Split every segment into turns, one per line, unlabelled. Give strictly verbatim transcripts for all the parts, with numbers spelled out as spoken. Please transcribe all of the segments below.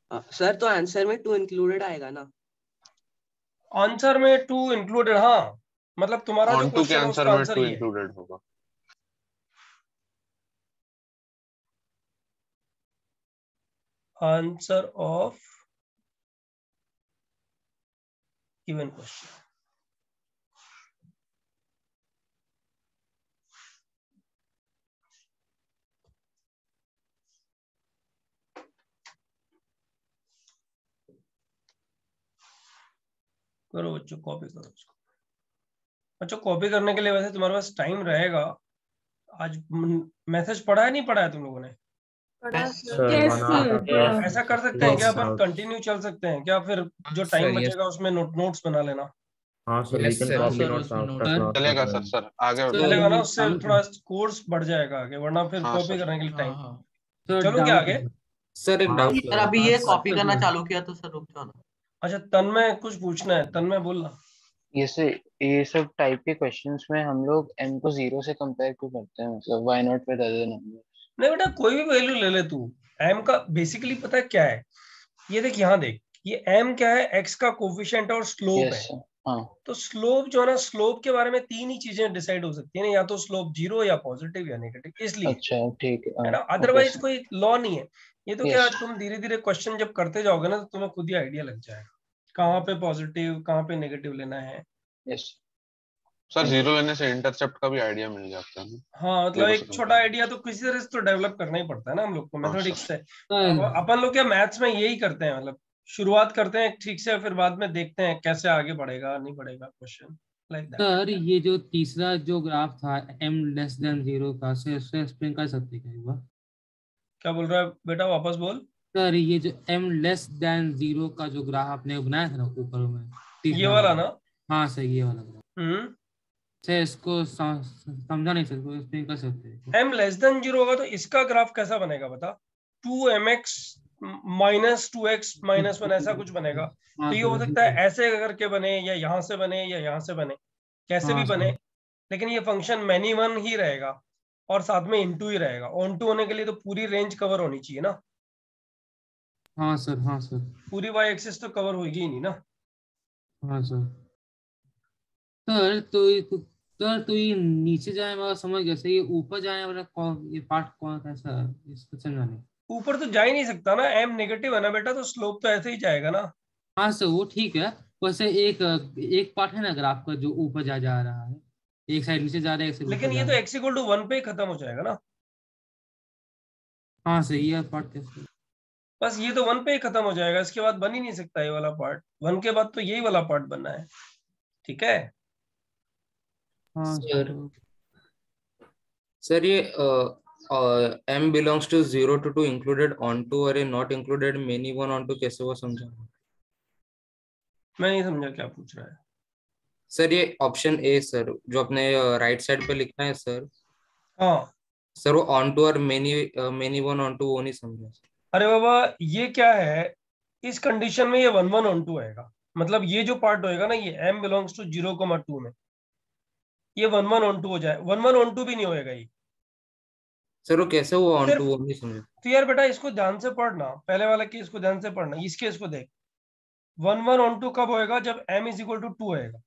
Sir तो answer में to included आएगा ना?
आंसर में टू इंक्लूडेड, हाँ, मतलब तुम्हारा जो क्वेश्चन है उसका आंसर ये
इंक्लूडेड होगा।
Answer of given question. करो बच्चों, कॉपी करो उसको। बच्चों कॉपी करने के लिए वैसे तुम्हारे पास टाइम रहेगा। आज मैसेज पढ़ा है नहीं पढ़ा है तुम लोगों ने? ऐसा कर सकते हैं क्या अपन, कंटिन्यू चल सकते हैं क्या? फिर जो टाइम बचेगा उसमें नोट नोट्स बना लेना।
हाँ सर, लेकिन कॉपी नोट्स
चलेगा सर। सर आगे
चलेगा ना, उससे थोड़ा कोर्स बढ़ जाएगा आगे, वरना फिर कॉपी करने के लिए टाइम। चलो क्या आगे?
सर एक डाउट सर, अभी ये कॉपी करना चालू किया तो सर रुक जाओ ना।
अच्छा तन्मय कुछ पूछना है, तन्मय बोलना।
ये से ये सब टाइप के क्वेश्चंस में हम लोग m को जीरो से कंपेयर क्यों करते हैं? मतलब why not with other numbers?
नहीं बेटा, कोई भी वैल्यू ले ले तू। m का बेसिकली पता है क्या है? ये देख, यहाँ देख, ये m क्या है? x का कोफिशिएंट और स्लोप
yes,
है।
हाँ।
तो स्लोप जो है ना, स्लोप के बारे में तीन ही चीजें डिसाइड हो सकती है ना, या तो स्लोप जीरो या पॉजिटिव या नेगेटिव, इसलिए
अच्छा ठीक
है ना,
है।
अदरवाइज कोई लॉ नहीं है ये। तो क्या
yes.
तुम धीरे धीरे क्वेश्चन जब करते जाओगे ना, तो तुम्हें खुद ही आइडिया लग जाएगा कहाँ पे पॉजिटिव कहाँ पे नेगेटिव लेना है।
yes.
सर जीरो लेने से इंटरसेप्ट का भी आइडिया मिल जाता है।
हाँ मतलब एक छोटा आइडिया तो किसी तरह से तो डेवलप करना ही पड़ता है ना हम लोग को, मैथमेटिक्स से। अपन लोग क्या मैथ्स में यही करते हैं, मतलब शुरुआत करते हैं ठीक से, फिर बाद में देखते हैं कैसे आगे बढ़ेगा नहीं बढ़ेगा क्वेश्चन, लाइक दैट।
सर ये जो तीसरा जो ग्राफ था m लेस देन जीरो का, सर इसको एक्सप्लेन कर सकते हैं क्या?
क्या बोल रहा है बेटा, वापस बोल।
सर ये जो m लेस देन जीरो का जो ग्राफ आपने बनाया था ना ऊपर में,
ये वाला ना?
हाँ सर ये वाला ग्राफ।
हम्म
सर इसको समझा नहीं सर, को एक्सप्लेन कर सकते हैं?
m लेस देन जीरो होगा तो इसका ग्राफ कैसा बनेगा बता? Two M X minus two X minus one, ऐसा कुछ बनेगा। तो ये हो सकता है ऐसे करके बने, या यहाँ से बने, या यहाँ से बने, कैसे भी बने, लेकिन ये फंक्शन मैनी वन ही रहेगा और साथ में इनटू ही रहेगा। ऑन टू होने के लिए तो पूरी रेंज कवर होनी चाहिए ना।
हाँ सर, हाँ सर।
पूरी वाई एक्सिस तो कवर होगी ही नहीं ना।
हाँ सर। सर तो ये सर तो ये नीचे जाए वाला समझ गया सर, ये ऊपर जाए वाला कौन, ये पार्ट कौन कैसा है इसको समझा नहीं।
ऊपर तो जा ही नहीं सकता ना, एम नेगेटिव है ना बेटा, तो स्लोप तो ऐसे ही जाएगा ना।
हाँ सर वो ठीक है, वैसे एक एक पार्ट है ना ग्राफ का जो ऊपर जा जा रहा है, एक साइड नीचे जा रहा है एक साइड
लेकिन ये तो एक्स इक्वल टू वन पे ही खत्म हो जाएगा ना।
हाँ सर ये पार्ट कैसे?
बस ये तो वन पे ही खत्म हो जाएगा, इसके बाद बन ही नहीं सकता ये वाला पार्ट। वन के बाद तो यही वाला पार्ट बनना है, ठीक है?
हाँ
सर सर ये m belongs to zero to two included onto और not included many one onto कैसे वो समझा?
मैं नहीं समझा क्या पूछ रहा है।
सर ये ऑप्शन ए सर जो अपने राइट साइड पे लिखना है सर।
हाँ
सर वो onto और many many one onto वो नहीं समझा।
अरे बाबा ये क्या है, इस कंडीशन में ये वन वन ऑन टू आएगा, मतलब ये जो पार्ट होएगा ना, ये m belongs to zero comma two में ये वन वन ऑन टू हो जाए। वन वन ऑन टू भी नहीं होएगा ये।
सर वो कैसे वो
सिर्फ
onto वो नहीं समझा।
तो यार बेटा इसको ध्यान से पढ़ना, पहले वाला केस को ध्यान से पढ़ना, इस केस को देख। वन वन ऑन टू कब होएगा? जब m is equal to two होएगा।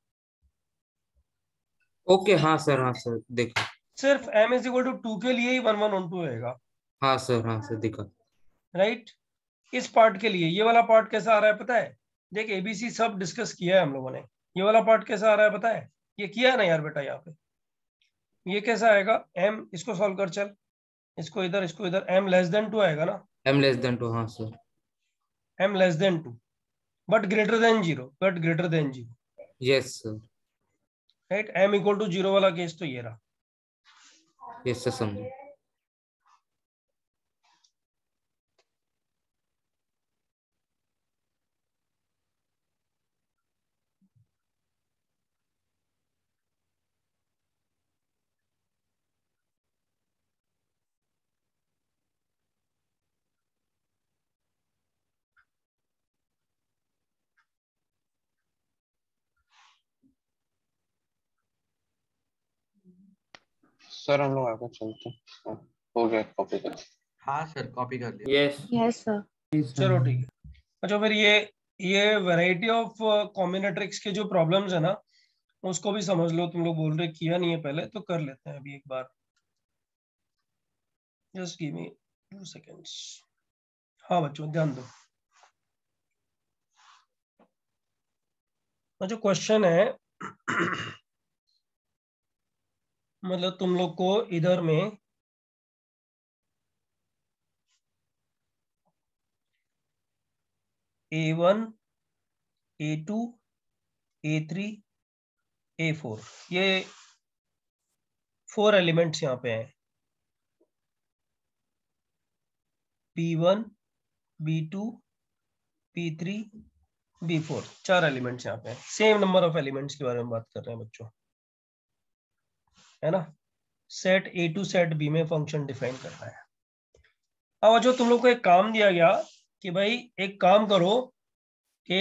ओके हाँ सर, हाँ सर देखा।
सिर्फ m is equal to two के लिए ही वन वन ऑन टू होएगा।
हाँ सर, हाँ सर देखा।
राइट, इस पार्ट के लिए ये वाला पार्ट कैसा आ रहा है पता है? देख एबीसी सब डिस्कस किया है हम लोगों ने। ये वाला पार्ट कैसा आ रहा है पता है? ये किया है ना यार बेटा, यहाँ पे ये कैसा आएगा? m, इसको सॉल्व कर चल, इसको इधर इसको इधर, m लेस देन टू आएगा ना।
m लेस देन टू, हाँ sir.
m less than two but greater than zero, but greater than zero.
Yes sir.
Right, m equal to zero वाला केस तो ये रहा।
यस सर समझे।
Sir हम लोग आगे चलते हैं। हो गया कॉपी कर?
हाँ सर कॉपी कर लिया।
Yes yes sir.
चलो ठीक है। अच्छा फिर ये ये वैरायटी ऑफ कॉम्बिनेट्रिक्स के जो प्रॉब्लम्स है ना उसको भी समझ लो। तुम लोग बोल रहे किया नहीं है पहले, तो कर लेते हैं अभी एक बार। Just give me two seconds. हाँ बच्चों ध्यान दो। जो क्वेश्चन है मतलब तुम लोग को इधर में A one, A two, A three, A four, ये फोर एलिमेंट्स यहाँ पे हैं। B one, B two, B three, B four, चार एलिमेंट्स यहाँ पे हैं। सेम नंबर ऑफ एलिमेंट्स के बारे में बात कर रहे हैं बच्चों, है ना। Set A to set B में फंक्शन डिफाइन करना है। अब जो तुम लोग को एक काम दिया गया कि भाई एक काम करो कि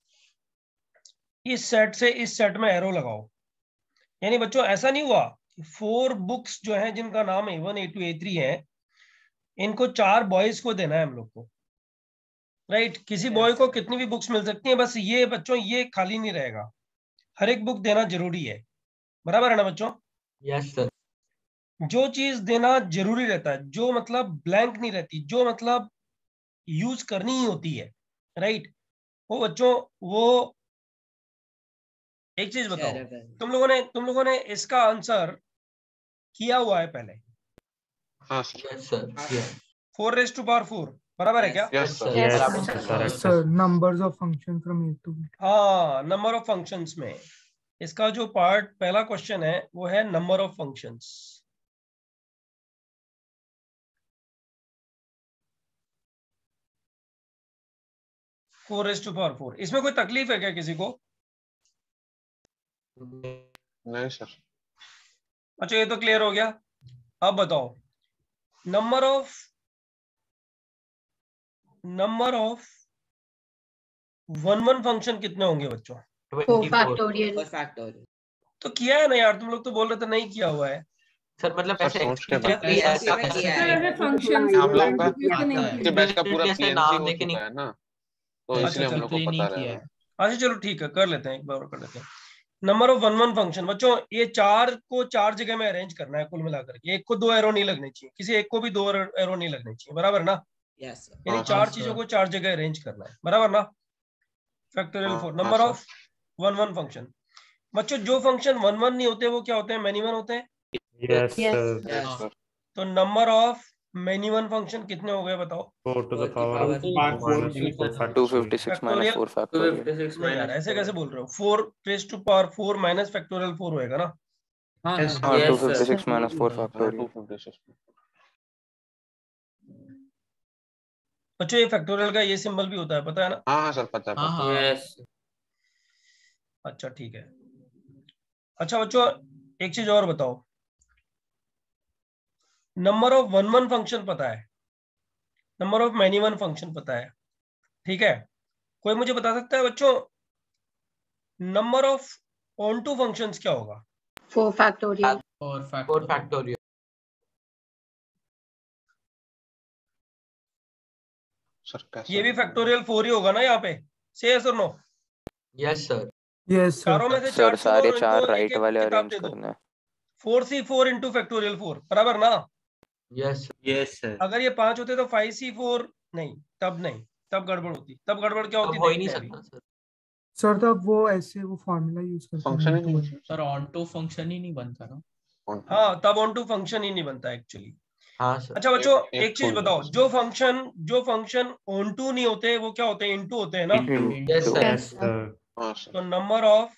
इस सेट से इस सेट में एरो लगाओ। यानी बच्चों ऐसा नहीं हुआ कि फोर बुक्स जो हैं जिनका नाम A one, A two, A three है, इनको चार बॉयज को देना है हम लोग को, राइट। किसी बॉय को कितनी भी बुक्स मिल सकती हैं, बस ये बच्चों ये खाली नहीं रहेगा, हर एक बुक देना जरूरी है, बराबर है ना बच्चों।
Yes sir.
जो चीज देना जरूरी रहता है, जो मतलब ब्लैंक नहीं रहती, जो मतलब यूज करनी ही होती है, राइट, वो बच्चों वो एक चीज बताओ, तुम लोगों ने तुम लोगों ने इसका आंसर किया हुआ है पहले।
हाँ sir.
Yes sir.
Four raise to power four बराबर है क्या?
Yes sir.
Yes, sir. Numbers of functions from A to B.
हाँ, नंबर ऑफ फंक्शंस में इसका जो पार्ट पहला क्वेश्चन है वो है number of functions. Four raise to power four, इसमें कोई तकलीफ है क्या किसी को?
नहीं सर।
अच्छा ये तो क्लियर हो गया। अब बताओ number of number of one one function कितने होंगे बच्चों?
फैक्टोरियल।
तो किया है ना यार, तुम लोग तो बोल रहे थे नहीं किया हुआ है।
सर मतलब
सर,
ऐसे
सोच के
explicitly
बताइए।
ऐसा
ऐसे
किया
किया
है।
है।
functions
हम लोग का
नहीं
के बैच का पूरा
जैसे
पीएनसी
नाम
हो
देके
चुका
नहीं-
है ना, तो
अच्छा,
इसलिए हम
चल,
लोग को
नहीं
पता
किया
रहेगा।
है।
अच्छा चलो ठीक है, कर लेते हैं एक बार और कर लेते हैं। Number of one one function बच्चों, ये चार को चार जगह में अरेंज करना है कुल मिलाकर के। एक को दो एरो नहीं लगनी चाहिए, किसी एक को भी दो एरो नहीं लगनी चाहिए, बराबर ना।
Yes sir.
यानी
हाँ,
चार
हाँ,
चीजों
सर।
को चार जगह अरेंज करना है, बराबर ना। फैक्टोरियल
हाँ,
फोर,
हाँ,
number
sir.
Of one one function. बच्चों जो फंक्शन वन वन नहीं होते वो क्या होते हैं? मैनी वन होते हैं।
Yes, sir.
यस
हाँ।
सर।
तो number of many one function कितने हो गए बताओ?
Four to the
Four
power
power
of
four
minus four
minus
factorial.
Two fifty six minus
factorial
four
two
factorial
fifty six
नहीं यार,
minus
ऐसे कैसे बोल रहे हो? Four raise to power four minus factorial four होएगा ना।
हाँ
Yes,
हाँ
हाँ
Yes,
two
sir.
Fifty six minus four
हाँ,
फैक्टोरियल
टू फिफ्टी सिक्स।
बच्चों ये फैक्टोरियल का ये सिंबल भी होता है, पता है ना?
हाँ हाँ सर, पता है
हाँ
पता है।
हाँ।
यस
अच्छा ठीक है। अच्छा बच्चों एक चीज और बताओ, number of one one function पता है, number of many one function पता है, ठीक है। कोई मुझे बता सकता है बच्चों number of onto functions क्या होगा?
Four factorial.
Four
four
factorial.
Factorial.
Sir कैसे?
ये भी फैक्टोरियल फोर ही होगा ना यहाँ पे, से यस और no?
Yes sir.
Yes, sir.
चारों में से
सर
चार
सारे
छोड़ो,
चार
इनको एक
राइट
एक
वाले
किताब
अरेंज
दे दो।
करने हैं।
Four C four into factorial four, बराबर ना।
Yes
yes sir.
अगर ये पांच होते तो फाइव सी फोर, नहीं तब नहीं, तब गड़बड़ होती। तब गड़बड़ क्या होती
अब हो ही नहीं
देखते हैं अभी।
सकता सर।
सर तब वो ऐसे वो फॉर्मूला यूज करते
फंक्शन ही
हैं
नहीं
तो
बचा।
सर ऑन टू फंक्शन ही नहीं बनता ना।
हाँ तब ऑन टू फंक्शन ही नहीं बनता एक्चुअली।
हाँ सर।
अच्छा बच्चों
एक- एक
एक चीज
छोड़
बताओ,
दो।
जो फंक्शन जो फंक्शन ऑन टू नहीं होते वो क्या होते हैं? इनटू होते हैं ना।
Yes sir.
Yes, sir.
हाँ सर।
तो नंबर ऑफ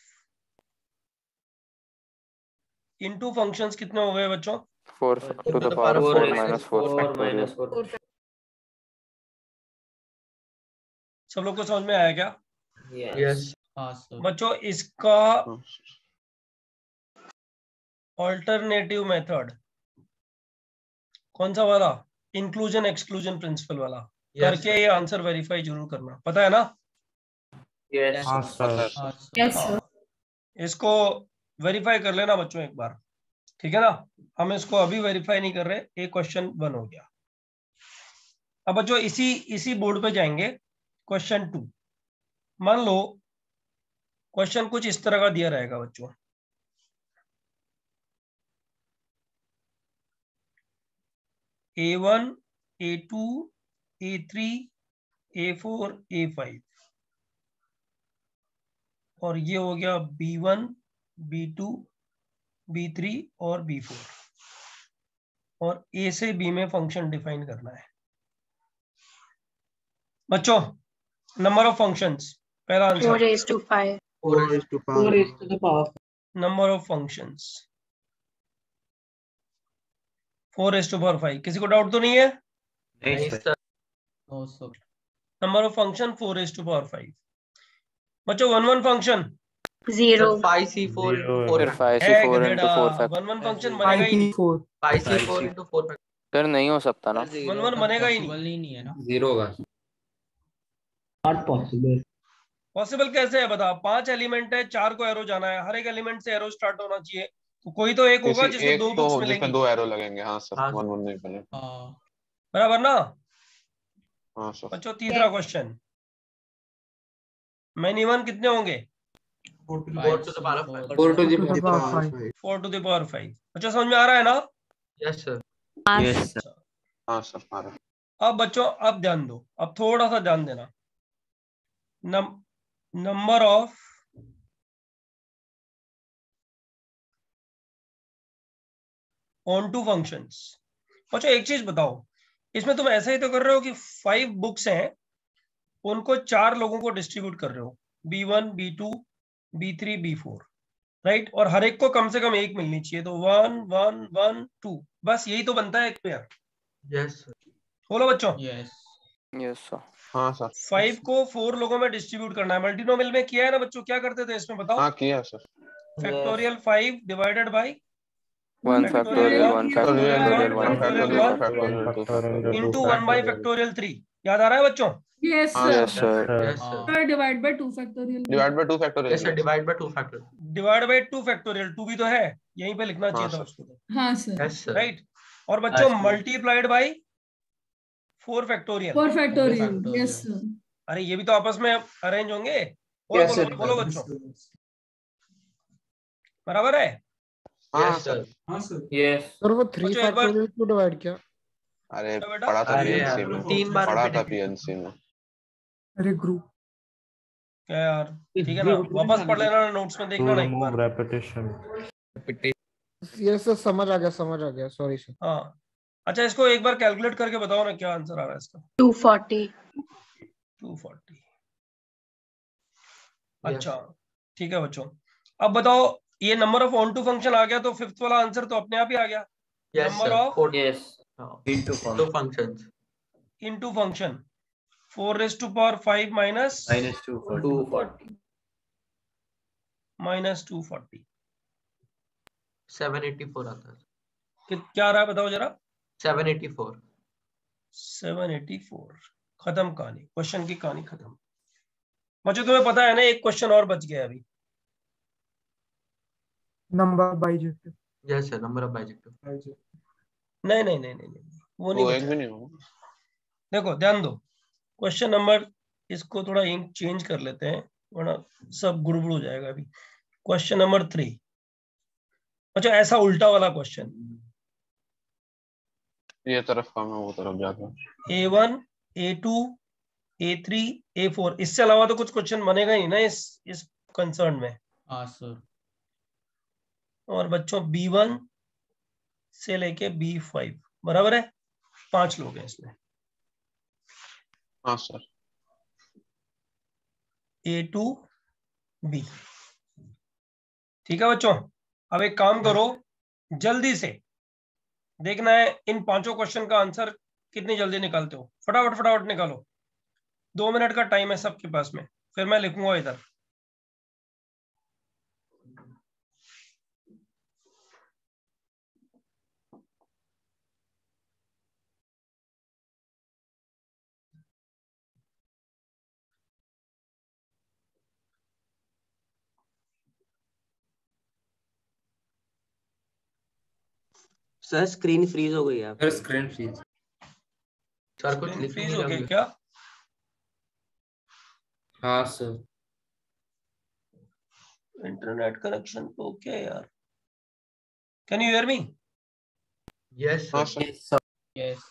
इनटू फंक्शंस कितने हो गए बच्चों?
Four to the power of four minus four factorial.
Four
सब लोग को समझ में आया क्या
यस
हाँ सर।
बच्चों? इसका
हाँ,
ऑल्टरनेटिव मेथड कौन सा वाला? इंक्लूजन एक्सक्लूजन प्रिंसिपल वाला करके ये आंसर वेरीफाई जरूर करना, पता है ना?
यस
हाँ
पता है
सर.
हाँ
सर।
सर।
Yes sir.
इसको वेरीफाई कर लेना बच्चों एक बार, ठीक है ना। हम इसको अभी वेरीफाई नहीं कर रहे, एक क्वेश्चन वन हो गया। अब बच्चों इसी इसी बोर्ड पे जाएंगे क्वेश्चन टू, मान लो क्वेश्चन कुछ इस तरह का दिया रहेगा बच्चों, A one, A two, A three, A four, A five, और ये हो गया B one, B two, B three और बी फोर, और ए से बी में फंक्शन डिफाइन करना है बच्चों। नंबर ऑफ फंक्शंस, पहला answer
four raised to five.
four raised to
four
power.
raised to the power
number of functions four raise to power five. किसी को doubt तो नहीं है?
नहीं sir.
No sir.
Number of function four raise to power five. बच्चों one one function
Zero.
five c four into four.
फिर five C
है
four into
गधेड़ा,
four factor
one one function बनेगा ही नहीं,
four.
five c four into four factor.
Sir नहीं हो सकता ना।
वन वन बनेगा ही नहीं।
पॉसिबल ही नहीं है ना।
जीरो होगा।
Not possible.
पॉसिबल कैसे है बता? पांच एलिमेंट है, चार को एरो जाना है, हर एक एलिमेंट से एरो स्टार्ट होना चाहिए, तो कोई तो एक होगा
किसी
जिसमें
एक
दो
तो
बुक्स
हो
मिलेंगी,
जिसमें दो एरो लगेंगे। हाँ सर,
हाँ।
वन वन नहीं बनेगा।
हाँ।
बराबर ना?
हाँ सर।
बच्चों तीसरा क्वेश्चन, मैनी वन कितने होंगे?
four to the power of five.
Four to
To the
the
power five.
Four to the power five. बच्चों समझ में आ रहा है ना?
Yes sir.
Yes sir.
हाँ सर, आ रहा है।
अब बच्चों अब ध्यान दो, अब थोड़ा सा ध्यान देना। Number of onto functions. बच्चों एक चीज बताओ, इसमें तुम ऐसा ही तो कर रहे हो कि फाइव बुक्स हैं, उनको चार लोगों को डिस्ट्रीब्यूट कर रहे हो, B one, B two, B three, B four, right, और हर एक को कम से कम एक मिलनी चाहिए, तो वन वन वन टू, बस यही तो बनता है एक पेयर।
Yes sir.
बोलो बच्चों।
यस।
Yes sir.
हाँ सर।
फाइव को फोर लोगों में डिस्ट्रीब्यूट करना है। मल्टीनोमियल में किया है ना बच्चों? क्या करते थे इसमें बताओ?
हाँ किया sir.
Factorial five divided by
one factorial one
factorial
factorial
one
one
factorial
factorial
one factorial two
into one by factorial three. याद आ रहा है बच्चों?
Yes,
हाँ
sir.
Yes sir.
Yes sir.
Sir, divide by two factorial.
Divide by two factorial.
Yes sir. Divide by two factor.
Divide by two factorial, two भी तो है, यहीं पे लिखना चाहिए
हाँ,
था
सर।
उसको,
हाँ sir.
Yes sir.
राइट। और बच्चों
Yes, sir.
Multiplied by four factorial.
Four factorial.
factorial.
Yes sir.
अरे ये भी तो आपस में अरेंज होंगे। और
Yes,
बोलो
sir.
बोलो बच्चों, बराबर है?
हाँ
Yes sir.
Sir.
Yes.
Sir वो थ्री
बच्चों एक बार-
फैक्टोरियल क्यों डिवाइड किया?
अरे
क्या बेटा?
पढ़ा था
अरे
पीएनसी
यार,
में,
तीन बार
पढ़ा था
repeat-
पीएनसी में।
अरे ग्रुप
क्या यार, ठीक है ना, वापस पढ़ लेना, नोट्स में देखना ना एक बार।
यस सर, समझ आ गया समझ आ गया, सॉरी सर।
हाँ अच्छा, इसको एक बार कैलकुलेट करके बताओ ना क्या आंसर आ रहा है इसका।
Two forty.
Two forty. अच्छा ठीक है बच्चों, अब बताओ ये number of onto function आ गया, तो फिफ्थ वाला आंसर तो अपने आप ही आ गया।
Yes
Number
sir.
of-
Four
yes.
into two functions.
Into function four raise to power five minus
Two forty.
Minus two forty.
Seven eighty four आता है।
क्या आ रहा है बताओ जरा?
Seven eighty four.
Seven eighty four. खत्म कहानी, question की कहानी खत्म। बच्चों तुम्हें पता है ना, एक क्वेश्चन और बच गया अभी।
Number bijective.
Yes sir. Number of bijective.
नहीं नहीं नहीं नहीं नहीं वो नहीं
वो एक
बचा।
भी नहीं होगा।
देखो ध्यान दो, क्वेश्चन नंबर, इसको थोड़ा इंक चेंज कर लेते हैं वरना सब गुड़बुड़ हो जाएगा अभी। Question number three. अच्छा ऐसा उल्टा वाला क्वेश्चन,
ये तरफ का मैं वो तरफ जाता हूँ।
A one, A two, A three, A four, इससे अलावा तो कुछ क्वेश्चन बनेगा ही ना इस इस कंसर्न में।
हाँ सर।
और बच्चों बी वन से लेके बी फाइव, बराबर है, पांच लोग हैं इसमें।
हाँ सर।
ए टू बी, ठीक है बच्चों। अब एक काम करो, जल्दी से देखना है इन पांचों क्वेश्चन का आंसर कितनी जल्दी निकालते हो। फटाफट फटाफट निकालो, दो मिनट का टाइम है सबके पास में, फिर मैं लिखूंगा इधर।
सर स्क्रीन फ्रीज हो गई है
सर स्क्रीन फ्रीज।
सर कुछ
स्क्रीन
लिख
फ्रीज
नहीं
हो
रहा
गई
हूँ।
क्या?
हाँ सर।
इंटरनेट कनेक्शन तो क्या है यार? Can you hear me?
Yes
हाँ
सर
सर
यस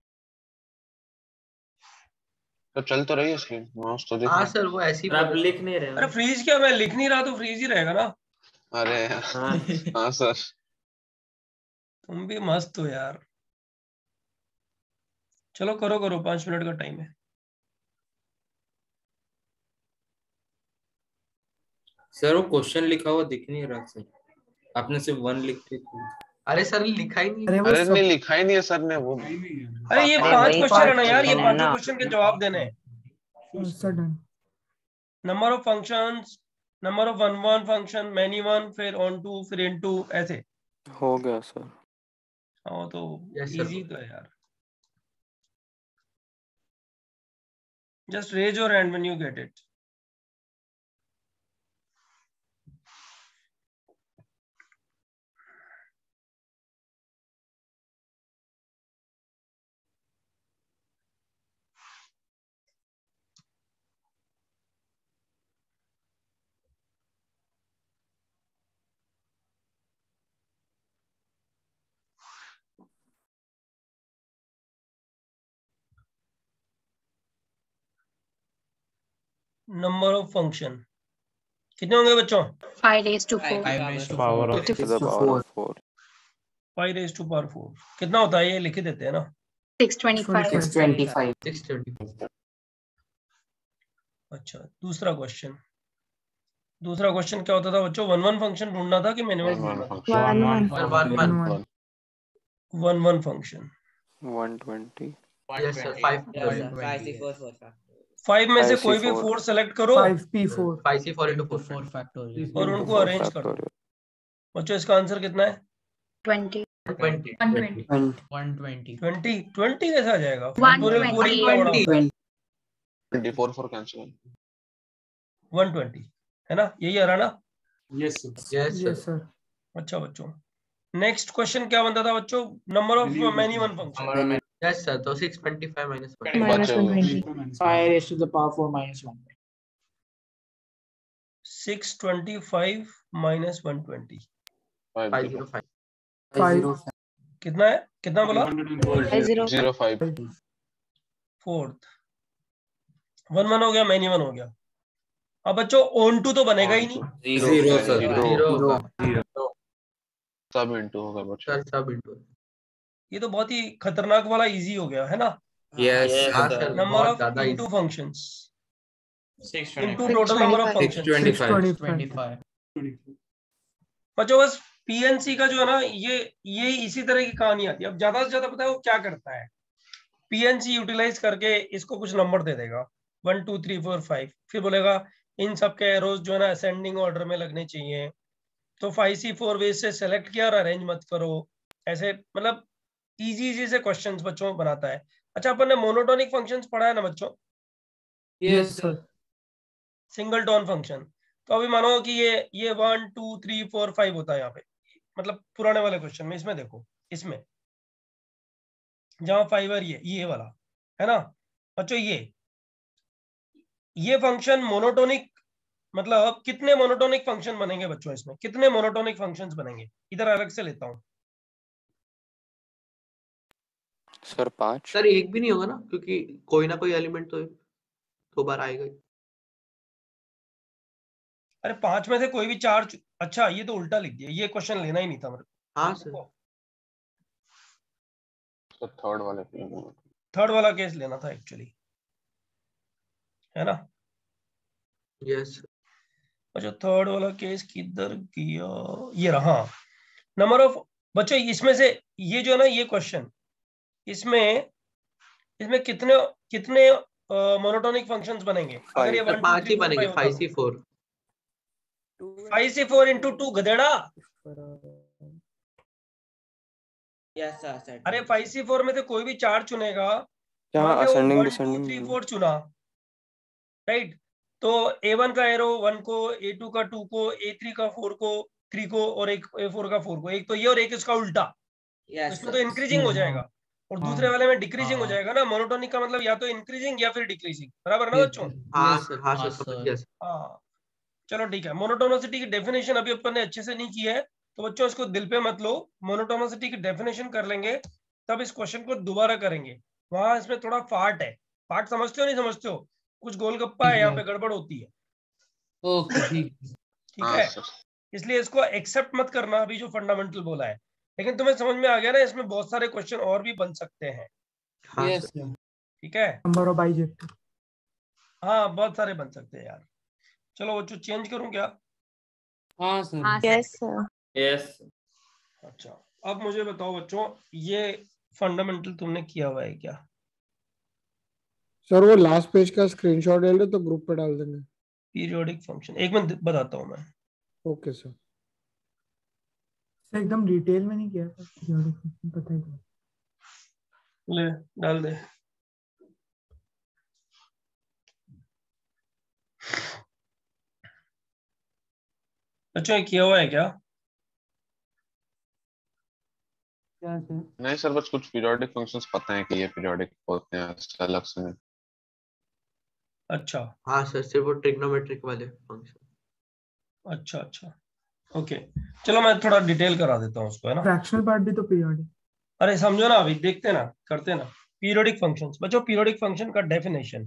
तो चल तो रही है स्क्रीन, माउस तो दिख
हाँ
रहा
सर वो ऐसे ही
और आप
बोल रहे
लिख
थे।
नहीं रहे
अरे
हो?
फ्रीज क्या, मैं लिख नहीं रहा तो फ्रीज ही रहेगा ना।
है। अरे
हाँ
हाँ सर।
तुम भी मस्त हो यार। चलो करो करो, पांच मिनट का टाइम है।
सर वो क्वेश्चन लिखा हुआ दिख नहीं रहा सर, आपने सिर्फ वन लिख के।
अरे सर लिखा ही नहीं।
अरे वो
अरे
सब
नहीं लिखा ही नहीं है सर ने वो।
अरे ये
अरे
पांच
वही
क्वेश्चन है ना यार, ये
question है
पांचों
ना।
क्वेश्चन के जवाब देने हैं।
Sudden
number of functions, number of one one function, many one, फिर ऑन टू, फिर इन टू, ऐसे।
हो गया सर।
हाँ तो
Yes, sir.
इजी तो है यार। Just raise your hand when you get it. Number of function कितने होंगे बच्चों?
Five raised to four.
Five raise to
power of to the power of four.
Five raise to power four कितना होता है ये लिख ही देते हैं ना।
Six twenty-five.
Six
twenty-five.
Six twenty.
अच्छा दूसरा क्वेश्चन, दूसरा क्वेश्चन क्या होता था बच्चों? वन वन फंक्शन ढूंढना था कि मिनिमम
वन वन
ढूंढना था?
Function.
one one
sir one one.
one one
one one function.
One twenty.
Yes sir five
five में से
five C
कोई भी
four.
फोर सेलेक्ट करो
five p four
five C four into
into
four
four factorial
और उनको
four
arrange कर दो।
factorial.
बच्चों इसका आंसर कितना है?
Twenty.
Twenty.
One twenty.
One twenty
twenty. Twenty कैसे आ जाएगा?
One
पूरे
twenty.
पूरी इतना बड़ा होता है।
Twenty four four cancel.
One twenty है ना, यही आ रहा ना?
Yes
yes
yes
sir
sir
अच्छा बच्चों नेक्स्ट क्वेश्चन क्या बनता था बच्चों? Number of many one function.
Yes sir तो six twenty five minus one.
Minus
बचे
one
हुए
twenty.
Five raise to the power four minus one.
Six twenty five minus one twenty
five
five
zero
zero five.
five
कितना है? कितना बोला?
Five zero.
Zero five.
Fourth one one हो गया, many one हो गया। अब बच्चों ऑन टू तो बनेगा ही नहीं।
Zero sir.
जीरो होगा
सब इंटू होगा बच्चों।
सर सब इंटू।
ये तो बहुत ही खतरनाक वाला इजी हो गया है ना।
यस
हाँ सर
नंबर
बहुत
ऑफ
ज्यादा
into functions
six
into total number of
six
functions.
Twenty
six
five.
twenty
twenty
five
five.
बच्चों बस पीएनसी का जो है ना ये ये इसी तरह की कहानी आती है। अब ज्यादा से ज्यादा पता है वो क्या करता है? पीएनसी यूटिलाइज करके इसको कुछ नंबर दे देगा one two three four five, फिर बोलेगा इन सब के एरोज जो है ना असेंडिंग ऑर्डर में लगने चाहिए। तो फाइव सी फोर वेज से सेलेक्ट किया और अरेंज मत करो। ऐसे मतलब इजी इजी से क्वेश्चंस बच्चों बनाता है। अच्छा अपन ने मोनोटोनिक फंक्शंस पढ़ा है ना बच्चों?
yes sir
single tone function. तो अभी मानो कि ये ये one two three four five होता है यहाँ पे, मतलब पुराने वाले क्वेश्चन में। इसमें देखो, इसमें जहां फाइव है ये ये वाला है ना बच्चों, ये ये फंक्शन मोनोटोनिक, मतलब कितने मोनोटोनिक फंक्शन बनेंगे बच्चों? इसमें कितने मोनोटोनिक फंक्शंस बनेंगे? इधर अलग से लेता हूं।
सर पाँच।
सर एक भी नहीं होगा ना, क्योंकि कोई ना कोई एलिमेंट तो दो बार आएगा ही।
अरे पांच में से कोई भी चार चु- अच्छा ये तो उल्टा लिख दिया, ये क्वेश्चन लेना ही नहीं था मेरे
हाँ सर
तो थर्ड वाले पे।
थर्ड वाला केस लेना था एक्चुअली, है ना?
यस
अच्छा थर्ड वाला केस किधर किया? ये रहा। नंबर ऑफ बच्चों इसमें से ये जो है ना ये क्वेश्चन, इसमें इसमें कितने कितने मोनोटोनिक फंक्शंस बनेंगे? अगर ये
सर
वन
पांच ही बनेंगे फाइव सी फोर।
फाइव से फोर इंटू टू गधेड़ा।
Yes sir.
अरे फाइव सी फोर में से कोई भी चार चुनेगा,
यहाँ
मान लो
ascending
one two
descending
three four चुना, राइट? तो ए वन का एरो वन को, ए टू का टू को, ए थ्री का फोर को, थ्री को, और एक ए फोर का फोर को। एक तो ये और एक इसका उल्टा,
यस
इसमें तो इंक्रीजिंग हो जाएगा। और
हाँ।
दूसरे वाले में डिक्रीजिंग हो
हाँ।
जाएगा ना। मोनोटोनिक का मतलब या तो इंक्रीजिंग या फिर डिक्रीजिंग, बराबर ना
Yes,
बच्चों?
हाँ
yes,
सर, हाँ
हाँ
सर, समझ
सर।
गया सर।
हाँ चलो ठीक है। मोनोटोनिसिटी की डेफिनेशन अभी अपन ने अच्छे से नहीं की है, तो बच्चों इसको दिल पे मत लो। मोनोटोनिसिटी की डेफिनेशन कर लेंगे तब इस क्वेश्चन को दोबारा करेंगे। वहां इसमें थोड़ा फाट है। फाट समझते हो नहीं समझते हो? कुछ गोलगप्पा है,
ठीक
यहाँ
है।
पे गड़बड़ होती है।
ओके ठीक है।
ठीक
हाँ
है,
सर।
इसलिए इसको एक्सेप्ट मत करना अभी जो फंडामेंटल बोला है। लेकिन तुम्हें समझ में आ गया ना, इसमें बहुत सारे क्वेश्चन और भी बन सकते हैं।
हाँ
यस
सर।
सर।
ठीक है,
नंबर ऑफ बाइजेक्टिव।
हाँ बहुत सारे बन सकते हैं यार। चलो बच्चों चेंज करूं क्या?
हाँ सर।
Yes, sir.
यस
अच्छा, अब मुझे बताओ बच्चों, ये फंडामेंटल तुमने किया हुआ है क्या?
सर वो लास्ट पेज का स्क्रीनशॉट ले लो तो ग्रुप पे डाल देंगे।
पीरियोडिक फंक्शन एक मिनट बताता हूँ मैं।
Okay sir.
सर एकदम डिटेल में नहीं किया था, periodic function पता ही था।
ले डाल दे। बच्चों ये किया हुआ है क्या?
क्या सर?
नहीं सर, बस कुछ पीरियोडिक फंक्शंस पता है कि ये पीरियोडिक होते हैं, इससे अलग से नहीं।
अच्छा
हाँ सर, सिर्फ वो ट्रिग्नोमेट्रिक वाले फंक्शन।
अच्छा अच्छा ओके, चलो मैं थोड़ा डिटेल करा देता हूँ उसको, है ना।
फ्रैक्शनल पार्ट भी तो पीरियोडिक।
अरे समझो ना, अभी देखते ना, करते ना। पीरियोडिक फंक्शंस बच्चों, पीरियोडिक फंक्शन का डेफिनेशन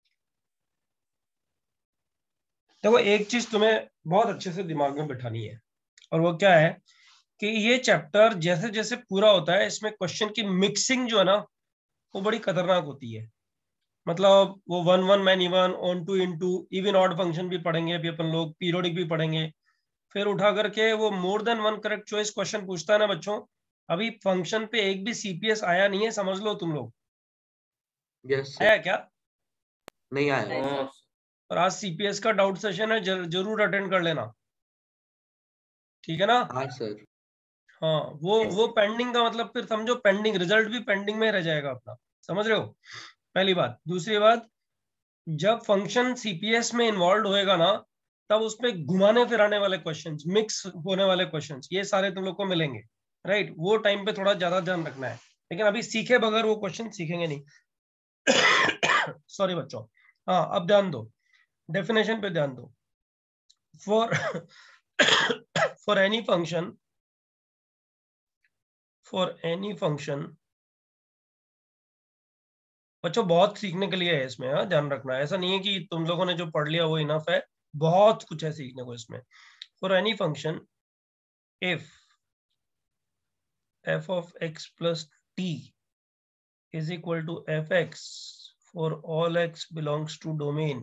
देखो, एक चीज तुम्हें बहुत अच्छे से दिमाग में बिठानी है, और वो क्या है कि ये चैप्टर जैसे जैसे पूरा होता है, इसमें क्वेश्चन की मिक्सिंग जो है ना, वो बड़ी खतरनाक होती है। मतलब वो one one many one, onto into, even odd function भी पढ़ेंगे अभी अपन लोग, पीरियोडिक भी पढ़ेंगे। फिर उठा करके वो more than one correct choice question पूछता है ना बच्चों। अभी फंक्शन पे एक भी सीपीएस आया नहीं है, समझ लो तुम लोग।
Yes sir.
आया क्या?
नहीं आया।
और आज सीपीएस का डाउट सेशन है, जर, जरूर अटेंड कर लेना, ठीक है ना।
हाँ सर।
हाँ वो वो पेंडिंग का मतलब फिर समझो, पेंडिंग रिजल्ट भी पेंडिंग में रह जाएगा अपना, समझ रहे हो? पहली बात। दूसरी बात, जब फंक्शन सीपीएस में इन्वॉल्व होएगा ना, तब उसमें घुमाने फिराने वाले क्वेश्चंस, मिक्स होने वाले क्वेश्चंस, ये सारे तुम लोग को मिलेंगे, राइट। वो टाइम पे थोड़ा ज्यादा ध्यान रखना है, लेकिन अभी सीखे बगैर वो क्वेश्चन सीखेंगे नहीं। सॉरी बच्चों। हाँ अब ध्यान दो, डेफिनेशन पे ध्यान दो। For for any function for any function बच्चों, बहुत सीखने के लिए है इसमें, हाँ ध्यान रखना है। ऐसा नहीं है कि तुम लोगों ने जो पढ़ लिया वो इनफ है, बहुत कुछ है सीखने को इसमें। For any function if f of x plus t is equal to fx for all x belongs to domain,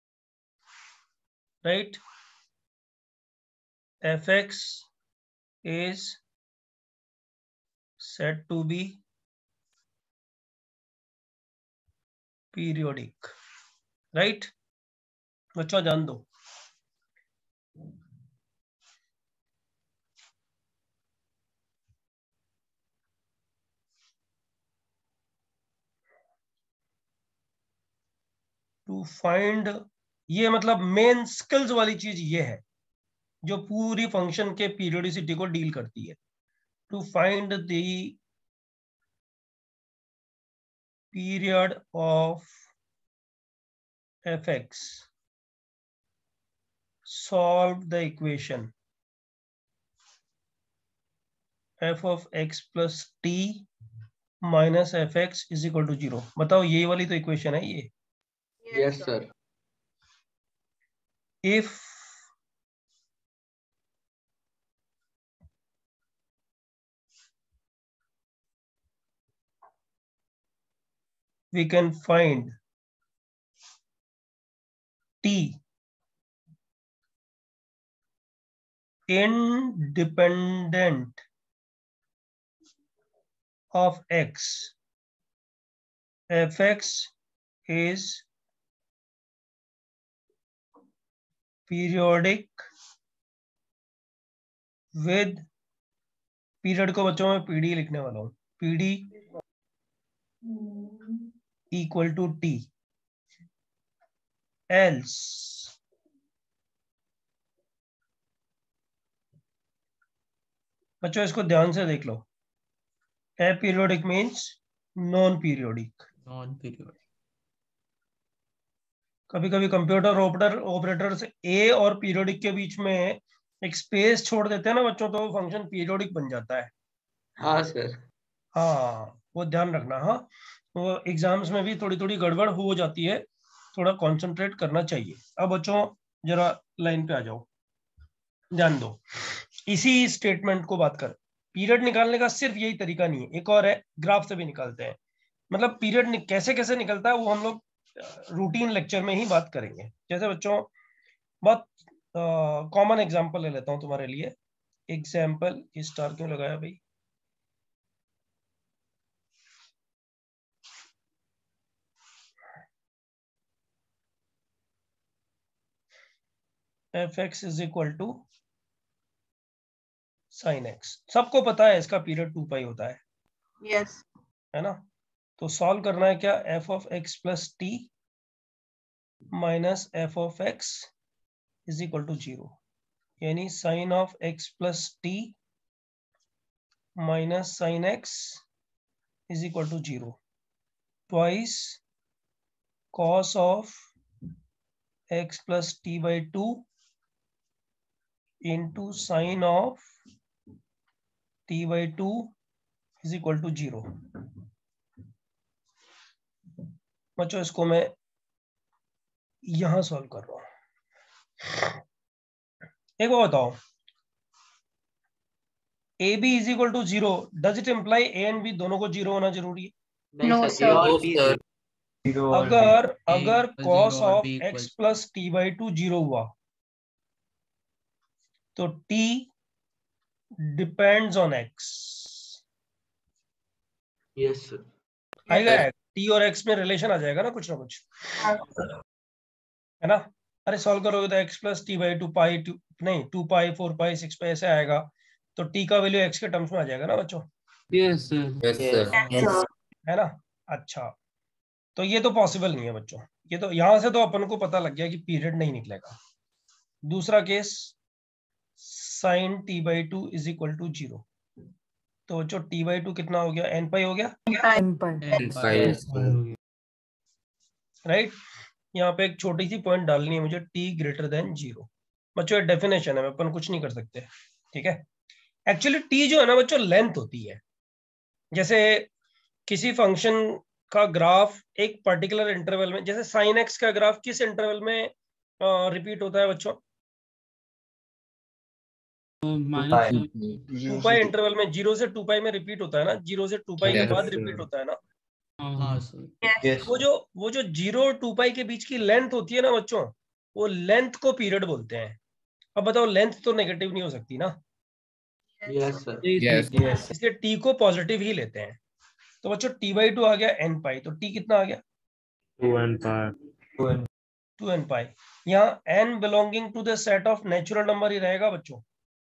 right? Fx is said to be periodic, right? बच्चों जान दो। टू फाइंड, ये मतलब मेन स्किल्स वाली चीज ये है जो पूरी फंक्शन के पीरियोडिसिटी को डील करती है। To find the period of fx, solve the equation f of x plus t minus fx is equal to zero। बताओ, ये वाली तो इक्वेशन है ये।
Yes sir.
if we can find t independent of x, fx is periodic with, period को बच्चों में PD लिखने वाला हूं, PD equal to T, else बच्चों इसको ध्यान से देख लो। Aperiodic means non periodic.
Non periodic.
कभी कभी कंप्यूटर ऑपरेटर ऑपरेटर्स ए और पीरियोडिक के बीच में एक स्पेस छोड़ देते हैं ना बच्चों, तो फंक्शन पीरियोडिक बन जाता है।
हाँ सर।
हाँ वो ध्यान रखना। हाँ वो एग्जाम्स में भी थोड़ी थोड़ी गड़बड़ हो जाती है, थोड़ा कंसंट्रेट करना चाहिए। अब बच्चों जरा लाइन पे आ जाओ, ध्यान दो। इसी स्टेटमेंट को बात कर, पीरियड निकालने का सिर्फ यही तरीका नहीं है, एक और है, ग्राफ से भी निकालते हैं। मतलब पीरियड कैसे कैसे निकलता है वो हम लोग रूटीन लेक्चर में ही बात करेंगे। जैसे बच्चों बहुत कॉमन एग्जांपल ले लेता हूं तुम्हारे लिए। एग्जांपल, स्टार क्यों लगाया भाई? F x is equal to sine X. सबको पता है इसका पीरियड टू पाई होता है,
Yes.
है ना? तो सॉल्व करना है क्या, F of x plus T minus F of X is equal to zero, यानी sine of x plus T minus sine X is equal to zero, twice cos of x plus T by two into sine of T by two is equal to zero. बच्चों इसको मैं यहां solve कर रहा हूं। एक बात बताओ, A B is equal to zero, does it imply A and B दोनों को जीरो होना जरूरी है?
नहीं
No,
सर, ए
sir.
और बी जीरो।
अगर
A
अगर
equal
cos
zero और
of
B equal
x plus T by two zero हुआ तो t depends on x
yes sir.
आएगा, t और x में रिलेशन आ जाएगा ना कुछ ना कुछ, है ना? अरे सॉल्व करोगे तो x plus T by two pi two नहीं two pi four pi six pi ऐसे आएगा, तो t का वैल्यू x के टर्म्स में आ जाएगा ना बच्चों,
यस सर।
Yes sir.
है ना? अच्छा, तो ये तो पॉसिबल नहीं है बच्चों, ये तो यहां से तो अपन को पता लग गया कि पीरियड नहीं निकलेगा। दूसरा case, sine t by two is equal to zero, तो बच्चों टी बाई टू कितना हो गया, एन पाई हो गया,
N pi.
राइट? यहाँ पे एक छोटी सी पॉइंट डालनी है मुझे, टी ग्रेटर देन जीरो। बच्चों ये डेफिनेशन है, अपन कुछ नहीं कर सकते, ठीक है? एक्चुअली टी जो है ना बच्चों लेंथ होती है। जैसे किसी फंक्शन का ग्राफ एक पर्टिकुलर इंटरवल में, जैसे साइन एक्स का ग्राफ किस इंटरवल में रिपीट होता है बच्चों? टू पाई इंटरवल में, जीरो से टू पाई में रिपीट होता है ना, जीरो से टू पाई के बाद रिपीट होता है ना।
हाँ सर।
वो जो वो जो जीरो और टू पाई के बीच की लेंथ होती है ना बच्चों, वो लेंथ को पीरियड बोलते हैं। अब बताओ लेंथ तो नेगेटिव नहीं हो सकती ना,
यस सर।
यस।
इसलिए टी को पॉजिटिव ही लेते हैं। तो बच्चों टी बाई टू आ गया एन पाई, तो टी कितना आ गया,
two n pi.
Two n pi. यहाँ n belonging to the set of natural number ही रहेगा बच्चों,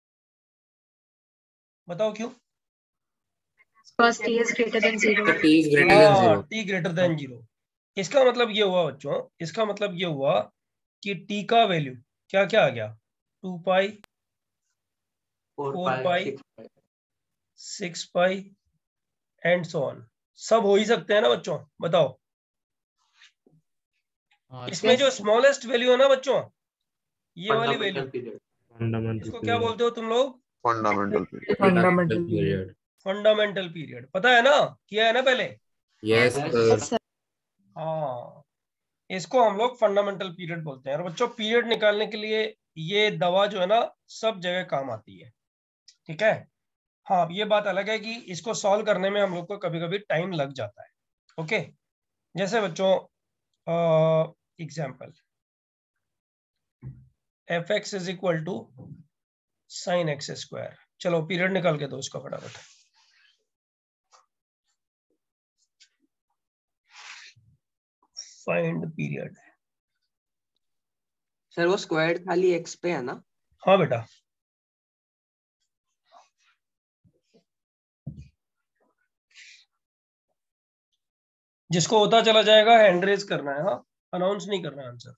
बताओ क्यों?
Because t is greater than zero.
T is greater than zero.
T greater than zero. इसका मतलब ये हुआ बच्चों, इसका मतलब ये हुआ कि टी का वैल्यू क्या क्या आ गया, two pi, four pi, six pi and so on, सब हो ही सकते हैं ना बच्चों, बताओ? इसमें जो स्मॉलेस्ट वैल्यू है ना बच्चों, ये वाली वैल्यू, इसको क्या बोलते हो तुम लोग?
Fundamental period.
Fundamental period.
Fundamental period. पता है ना, किया है ना पहले?
Yes sir.
हाँ, इसको हम लोग फंडामेंटल पीरियड बोलते हैं। और बच्चों पीरियड निकालने के लिए ये दवा जो है ना सब जगह काम आती है, ठीक है? हाँ ये बात अलग है कि इसको सॉल्व करने में हम लोग को कभी कभी टाइम लग जाता है, ओके? जैसे बच्चों example, f x is equal to sine x square. चलो पीरियड निकाल के दो इसका फटाफट। Find period.
सर वो स्क्वायर खाली एक्स पे है ना?
हाँ बेटा, जिसको होता चला जाएगा हैंड रेज करना है, हाँ अनाउंस नहीं करना है answer.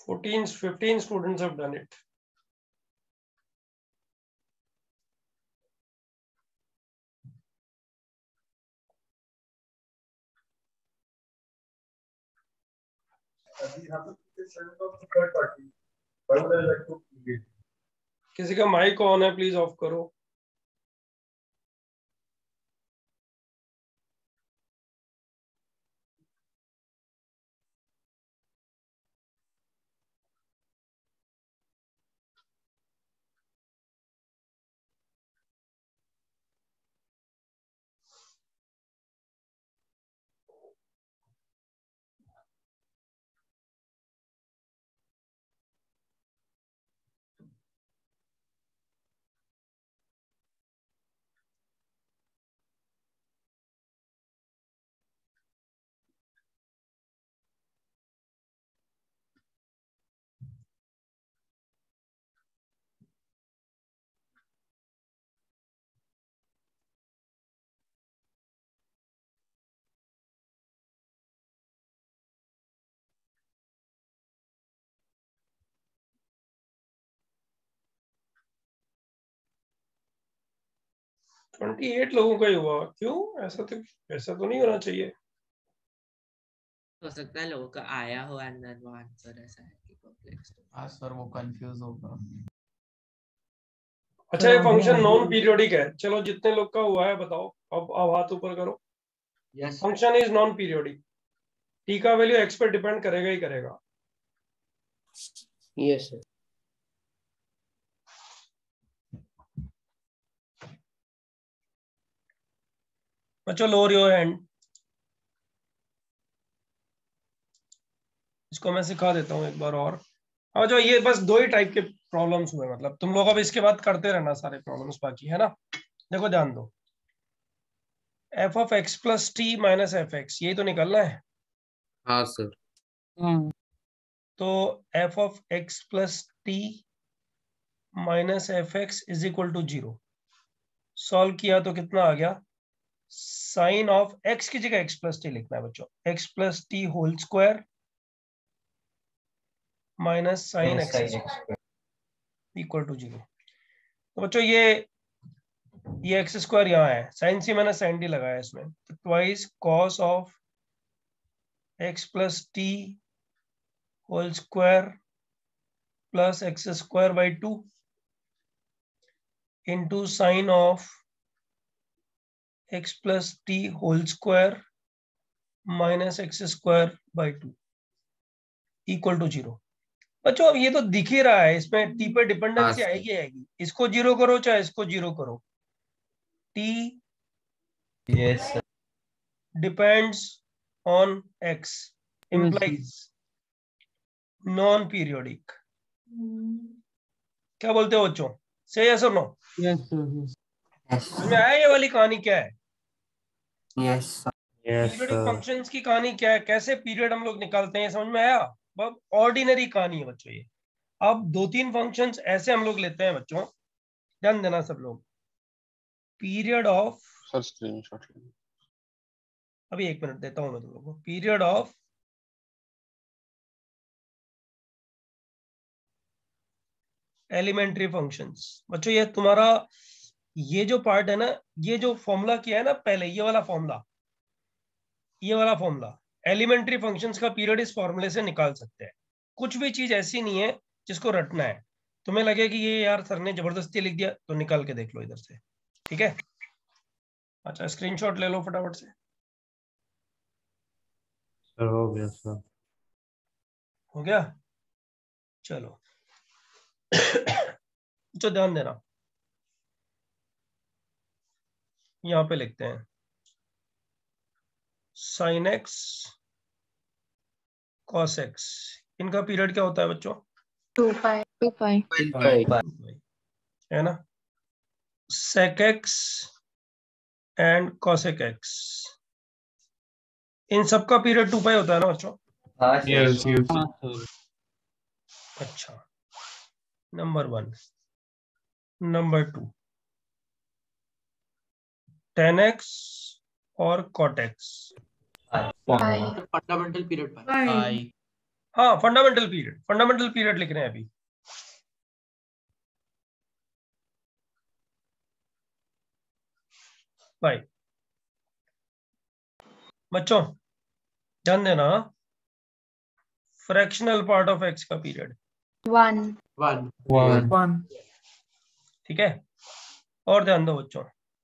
fourteen, fifteen students have done it. किसी का माइक ऑन है, प्लीज ऑफ करो. अट्ठाईस लोगों का ही हुआ. क्यों? ऐसा तो ऐसा तो नहीं होना चाहिए.
हो सकता है लोगों का आया हो एंड देन वो आंसर ऐसा है कि कॉम्प्लेक्स.
हाँ सर, वो कंफ्यूज होगा.
अच्छा, ये फंक्शन नॉन पीरियोडिक है. चलो, जितने लोग का हुआ है बताओ. अब अब हाथ ऊपर करो.
Yes.
Function is non periodic. T का वैल्यू एक्स पर डिपेंड करेगा ही करेगा.
Yes sir.
बच्चों, लोअर योर हैंड. इसको मैं सिखा देता हूँ एक बार और. और जो ये बस दो ही टाइप के प्रॉब्लम्स हुए, मतलब तुम लोग अब इसके बाद करते रहना सारे प्रॉब्लम्स बाकी, है ना. देखो ध्यान दो. F of x plus T minus f x, यही तो निकलना है.
हाँ सर.
तो f of x plus T minus f x is equal to zero. Solve किया तो कितना आ गया? साइन ऑफ एक्स की जगह एक्स प्लस टी लिखना है बच्चों. X plus t whole square minus sine x equal to zero. तो बच्चों ये ये एक्स स्क्वायर यहाँ है, साइन सी मैंने साइन डी लगाया इसमें. तो twice cos of x plus t whole square plus x square by two into sine of x plus t whole square minus x square by two equal to zero. बच्चों अब ये तो दिख ही रहा है, इसमें टी पे डिपेंडेंसी आएगी आएगी. इसको जीरो करो चाहे इसको जीरो करो, t
yes sir.
Depends on x implies non periodic. क्या बोलते हो बच्चों? से यस और नो?
Yes sir.
समझ में आया ये वाली कहानी क्या है?
Yes sir. Yes
periodic functions की कहानी क्या है, कैसे पीरियड हम लोग निकालते हैं, समझ में आया? बहुत ऑर्डिनरी कहानी है बच्चों ये. अब दो तीन फंक्शंस ऐसे हम लोग लेते हैं बच्चों, ध्यान देना सब लोग. पीरियड ऑफ,
सर स्क्रीनशॉट लेना.
अभी एक मिनट देता हूं मैं तुम लोगों को. Period of elementary functions. बच्चों ये तुम्हारा ये जो पार्ट है ना, ये जो फॉर्मूला किया है ना पहले, ये वाला फॉर्मूला, ये वाला फॉर्मूला एलिमेंट्री फंक्शंस का पीरियड इस फॉर्मूले से निकाल सकते हैं. कुछ भी चीज ऐसी नहीं है जिसको रटना है. तुम्हें लगे कि ये यार सर ने जबरदस्ती लिख दिया, तो निकाल के देख लो इधर से. ठीक है? अच्छा, स्क्रीनशॉट ले लो फटाफट से.
सर हो गया सर.
हो गया? चलो. तो ध्यान देना, यहां पे लिखते हैं साइन एक्स कॉस एक्स. इनका पीरियड क्या होता है बच्चों?
Two pi. Two pi.
है ना. Sec x and cosec x, इन सबका पीरियड टू पाई होता है ना बच्चों?
Yes yes.
अच्छा, number one. Number two, tan x और cot x.
Fundamental period pi.
हाँ फंडामेंटल पीरियड, फंडामेंटल पीरियड लिख रहे हैं अभी। भाई बच्चों ध्यान देना, फ्रैक्शनल पार्ट ऑफ एक्स का period
one
one
one one
ठीक है। और ध्यान दो बच्चों,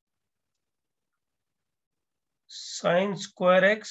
साइन स्क्वायर एक्स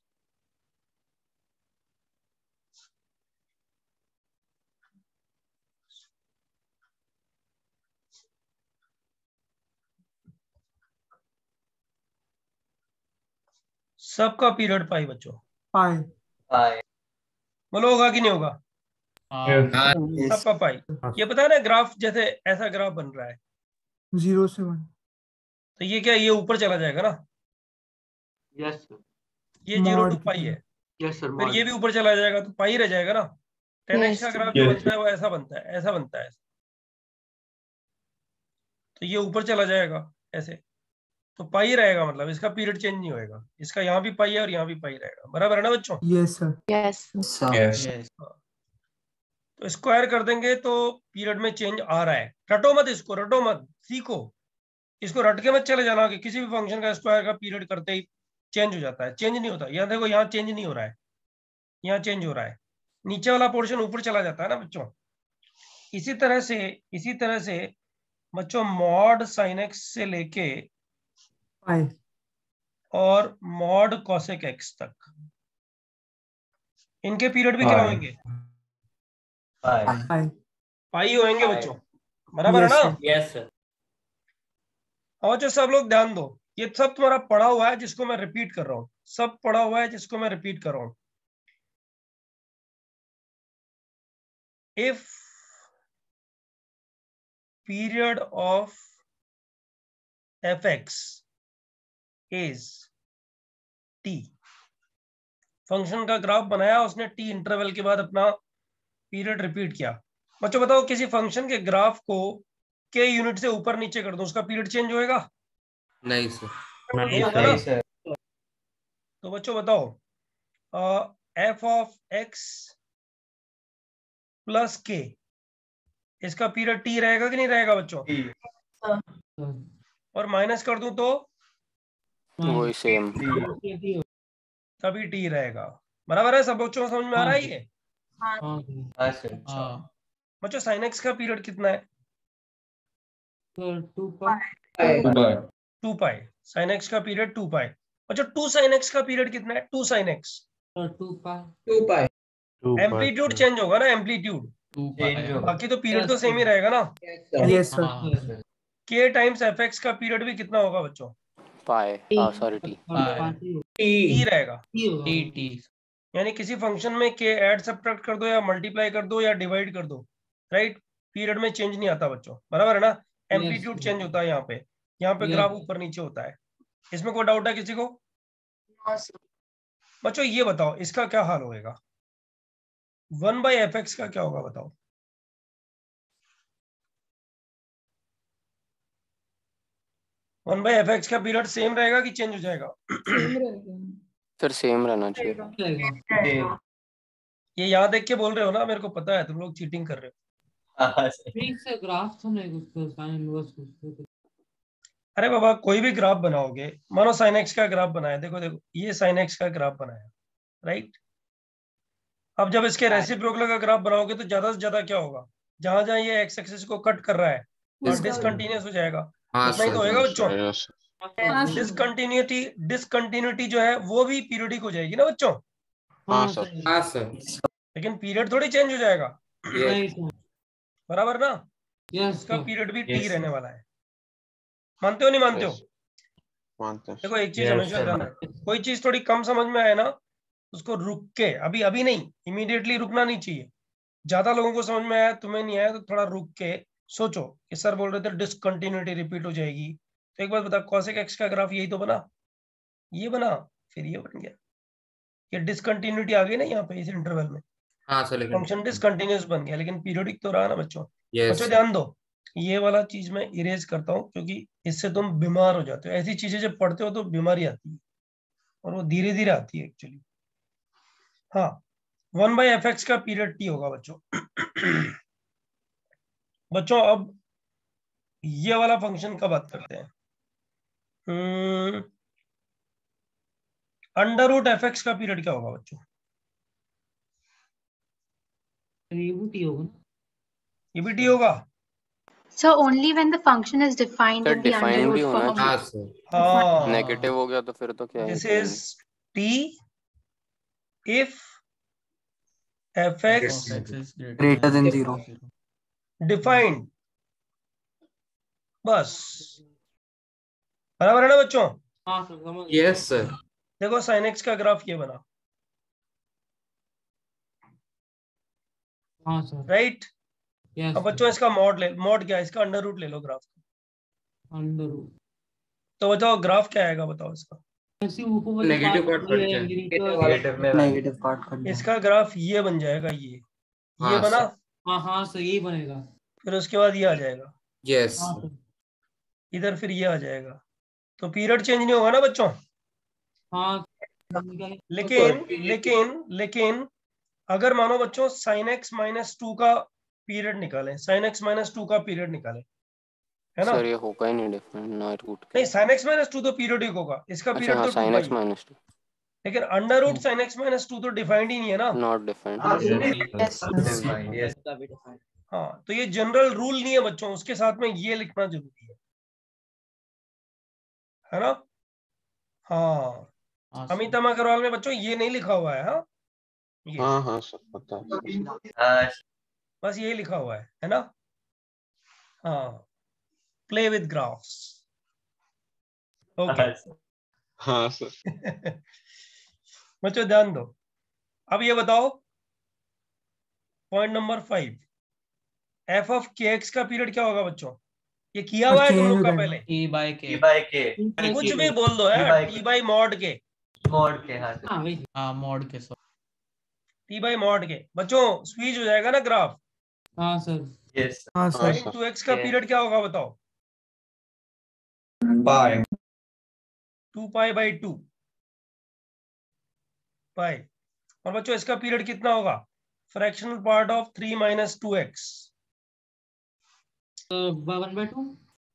सबका पीरियड पाई बच्चों।
पाई
पाई
बोलो होगा कि नहीं होगा?
Yes.
सबका पाई। ये पता है ना, ग्राफ जैसे ऐसा ग्राफ बन रहा है,
जीरो से वन।
तो ये क्या, ये ऊपर चला जाएगा ना,
यस सर
ये जीरो
मॉड
टू
की
पाई
तरह।
है,
यस सर
फिर ये भी ऊपर चला जाएगा तो पाई रह जाएगा ना। टेन एक्स का
Yes.
ग्राफ जो
Yes.
बनता है वो ऐसा बनता है, ऐसा बनता है, तो ये ऊपर चला जाएगा ऐसे, तो पाई रहेगा, मतलब इसका पीरियड चेंज नहीं होएगा, इसका यहाँ भी पाई है और यहाँ भी पाई रहेगा, बराबर है ना बच्चों?
Yes sir.
Yes.
Yes.
तो स्क्वायर कर देंगे तो पीरियड में चेंज आ रहा है। रटो मत इसको, रटो मत, सीखो इसको, रट के मत चले जाना कि किसी भी फंक्शन का स्क्वायर का पीरियड करते ही चेंज हो जाता है। चेंज नहीं होता। यहाँ देखो, यहाँ चेंज नहीं हो रहा है, यहाँ चेंज हो रहा है, नीचे वाला पोर्शन ऊपर चला जाता है ना बच्चों। इसी तरह से इसी तरह से बच्चों मॉड साइन एक्स से लेके
पाई
और मॉड कॉसेक एक्स तक, इनके पीरियड भी क्या
Pi.
होंगे?
Pi.
पाई।
पाई होंगे बच्चों, बराबर है
Yes,
ना?
sir.
Yes, sir.
और जो सब लोग ध्यान दो, ये सब तुम्हारा पढ़ा हुआ है जिसको मैं रिपीट कर रहा हूं, सब पढ़ा हुआ है जिसको मैं रिपीट कर रहा हूं। If period of f x is t, function का ग्राफ बनाया उसने, टी इंटरवल के बाद अपना पीरियड रिपीट किया। बच्चों बताओ, किसी फंक्शन के ग्राफ को के यूनिट से ऊपर नीचे कर दो, उसका पीरियड चेंज होएगा?
नहीं सर।
नहीं होगा ना? तो बच्चों बताओ, एफ ऑफ एक्स प्लस के, इसका पीरियड टी रहेगा कि नहीं रहेगा बच्चों? और माइनस कर दूं तो
वही सेम।
तभी टी रहेगा, बराबर है? सब बच्चों को समझ में आ रहा है ये?
हाँ सर।
बच्चों साइन एक्स का पीरियड कितना है?
Two pi.
Two pi. Sine x का पीरियड टू पाई। बच्चों टू साइन एक्स का पीरियड कितना है? Two sine x
two pi.
Two pi.
Amplitude change होगा ना, एम्पलीट्यूड, बाकी तो पीरियड तो सेम ही रहेगा ना।
Yes sir.
K times f x का पीरियड भी कितना होगा बच्चों?
Pi, sorry t.
टी रहेगा।
T t.
यानी किसी फंक्शन में के ऐड सब्ट्रैक्ट कर दो या मल्टीप्लाई कर दो या डिवाइड कर दो, राइट, पीरियड में चेंज नहीं आता बच्चों, बराबर है ना? एम्पलीट्यूड चेंज होता है यहाँ पे, यहाँ पे ग्राफ ऊपर नीचे होता है। इसमें कोई डाउट है किसी को? बच्चों ये बताओ, इसका क्या हाल होएगा? वन बाई एफ एक्स का क्या होगा बताओ? वन बाई एफ एक्स का पीरियड सेम रहेगा कि चेंज हो जाएगा?
सर सेम रहना चाहिए।
ये यहाँ देख के बोल रहे हो ना, मेरे को पता है तुम लोग चीटिंग कर रहे हो।
ठीक से ग्राफ तो नहीं कुछ साइन इनवर्स कुछ।
अरे बाबा, कोई भी ग्राफ बनाओगे, मानो साइन एक्स का ग्राफ बनाया, देखो देखो ये साइन एक्स का ग्राफ बनाया, राइट। अब जब इसके रेसिप्रोकल का ग्राफ बनाओगे तो ज्यादा से ज्यादा क्या होगा? जहां जहां ये एक्स एक्सिस को कट कर रहा है और डिसकंटिन्यूअस हो जाएगा,
हाँ
उतना ही तो होएगा बच्चों।
Yes.
डिसकंटिन्यूटी डिसकंटिन्यूटी जो है वो भी पीरियडिक हो जाएगी ना बच्चों,
हाँ सर।
हाँ सर।
लेकिन पीरियड थोड़ी चेंज हो जाएगा, बराबर ना?
यस
इसका पीरियड भी टी
Yes.
रहने वाला है। मानते हो नहीं मानते हो?
Yes. मानते हैं।
देखो एक चीज
Yes,
हमेशा
sir.
ध्यान रखना, कोई चीज थोड़ी कम समझ में आए ना, उसको रुक के, अभी अभी नहीं, इमीडिएटली रुकना नहीं चाहिए। ज्यादा लोगों को समझ में आया, तुम्हें नहीं आया, तो थोड़ा रुक के सोचो कि सर बोल रहे थे डिसकंटिन्यूटी रिपीट हो जाएगी, तो एक बात बता, कॉसेक एक्स का ग्राफ यही तो बना, ये बना, फिर ये बन गया, ये डिसकंटिन्यूटी आ गई ना यहाँ पे इस इंटरवल में,
हाँ सर। लेकिन
फंक्शन डिसकंटिन्यूअस बन गया, लेकिन पीरियडिक तो रहा ना बच्चों।
Yes.
बच्चों ध्यान दो, ये वाला चीज मैं इरेज करता हूँ क्योंकि इससे तुम बीमार हो जाते हो। ऐसी चीजें जब पढ़ते हो तो बीमारी आती है, और वो धीरे धीरे आती है एक्चुअली। हाँ, वन बाई एफ एक्स का पीरियड टी होगा बच्चों। बच्चों अब ये वाला फंक्शन का बात करते हैं। अंडर रूट एफ एक्स का पीरियड क्या होगा बच्चों?
ये भी टी होगा ना?
ये भी टी होगा।
So only when the function is defined
sir
in the under
define भी
root
होना
form.
हाँ
चाहिए,
सर
हाँ,
नेगेटिव हो गया तो फिर तो क्या है
दिस
करेंगे।
Is t if f x
greater than zero.
Defined, बस बराबर है ना बच्चों?
हाँ सर समझ गया।
यस सर
देखो साइन एक्स का ग्राफ ये बना,
हाँ सर
राइट।
यस
अब बच्चों इसका मॉड ले, मॉड क्या है इसका? अंडर रूट ले लो ग्राफ का।
अंडर रूट
तो बताओ ग्राफ क्या आएगा, बताओ इसका।
ऐसे ऊपर वाले
नेगेटिव
पार्ट
पार्ट
में
कट जाए।
इंजीनियरिंग का
Negative part कट जाए।
इसका ग्राफ ये बन जाएगा, ये ये
हाँ
बना,
सर
हाँ हाँ सर यही बनेगा।
फिर उसके बाद ये आ जाएगा
यस
हाँ सर
इधर, फिर ये आ जाएगा। तो पीरियड चेंज नहीं होगा ना बच्चों?
हाँ निकाले।
लेकिन लेकिन लेकिन अगर मानो बच्चों साइन एक्स माइनस टू का पीरियड निकालें, साइन एक्स माइनस टू का पीरियड निकालें, है ना?
सर ये होगा ही नहीं डिफरेंट ना रूट के।
नहीं, साइन एक्स माइनस टू तो पीरियडिक होगा, इसका
अच्छा
पीरियड
हाँ
तो टू
साइन
पाई
एक्स
है।
माइनस टू
लेकिन under root sine x minus two तो डिफाइंड ही नहीं है ना।
Not different.
Yes, sir.
हाँ, तो ये जनरल रूल नहीं है बच्चों, उसके साथ में ये लिखना जरूरी है, है ना? हाँ, अमित अग्रवाल में बच्चों ये नहीं लिखा हुआ है। हाँ, ये
हाँ हाँ सर पता है।
बस यही लिखा हुआ है, है ना? हाँ, प्ले विद ग्राफ्स। ओके
हाँ सर।
बच्चों ध्यान दो। अब ये बताओ point number five, f of k x का पीरियड क्या होगा बच्चों? ये किया हुआ है तुम लोग का पहले।
E by K.
E by K.
कुछ भी बोल दो है, t by mod k,
Mod के हाँ सर।
हाँ वही
हाँ mod के सर।
टी बाई मॉड के। बच्चों स्क्वीज हो जाएगा ना ग्राफ।
हाँ सर
Yes sir.
हाँ सर
साइन टू एक्स का पीरियड क्या होगा बताओ?
Pi.
Two pi by two pi. और बच्चों इसका पीरियड कितना होगा? Fractional part of three minus two x,
one by two.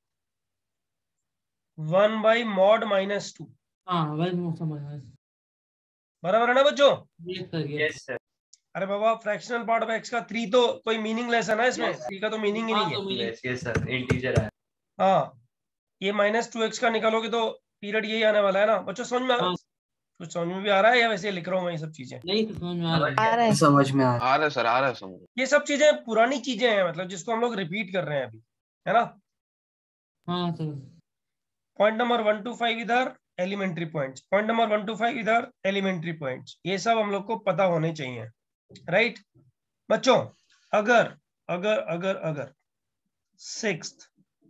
One by mod minus two.
हाँ वही समझ आया।
बराबर है ना बच्चों?
Yes sir yes
Yes sir.
अरे बाबा, फ्रैक्शनल पार्ट ऑफ एक्स का थ्री तो कोई मीनिंगलेस है ना इसमें, थ्री का तो मीनिंग ही नहीं है।
Yes yes sir. Integer है।
हाँ, ये माइनस टू एक्स का निकालोगे तो पीरियड यही आने वाला है ना बच्चों। समझ में आ
हाँ।
कुछ समझ में भी आ रहा है या वैसे लिख रहा हूँ मैं ये सब चीजें?
नहीं तो समझ में आ रहा है।
आ रहा है।
समझ में आ रहा
आ रहा है सर, आ रहा है समझ।
ये सब चीजें पुरानी चीजें हैं, मतलब जिसको हम लोग रिपीट कर रहे हैं अभी, है ना?
हाँ sir
point number one two five इधर elementary points, point number one two five इधर एलिमेंट्री पॉइंट्स, ये सब हम लोग को पता होने चाहिए, राइट बच्चों? अगर अगर अगर अगर sixth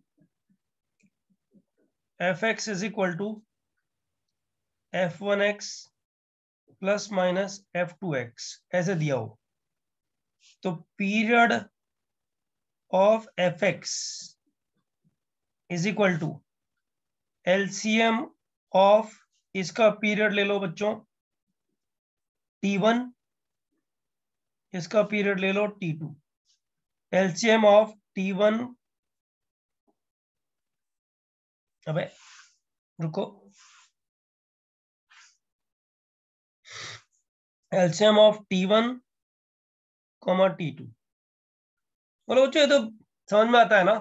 f x is equal to f one x plus minus f two x ऐसे दिया हो, तो period of f x is equal to LCM of, इसका पीरियड ले लो बच्चों टी वन, इसका पीरियड ले लो t two. LCM of t one, अबे रुको, LCM of t one comma t two. बोलो बच्चों, ये तो समझ में आता है ना?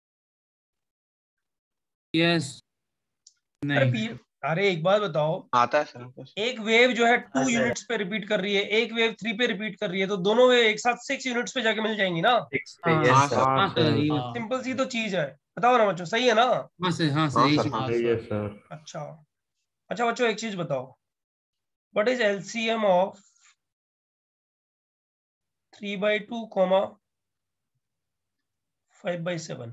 यस
अरे
नहीं
पी अरे एक बात बताओ,
आता है सर।
एक वेव जो है टू
अच्छा।
यूनिट्स पे रिपीट कर रही है, एक वेव थ्री पे रिपीट कर रही है, तो दोनों वेव एक साथ सिक्स यूनिट्स पे जाके मिल जाएंगी ना?
Six पे
हाँ
yes
सर।
sir.
हाँ सर ये
हाँ
सिंपल सी तो चीज है, बताओ ना बच्चों, सही है ना?
हाँ सर हाँ सर
हाँ
यही
सर,
चीज़।
हाँ।
yes sir.
अच्छा अच्छा बच्चों, एक चीज बताओ, what is LCM of three by two comma five by seven?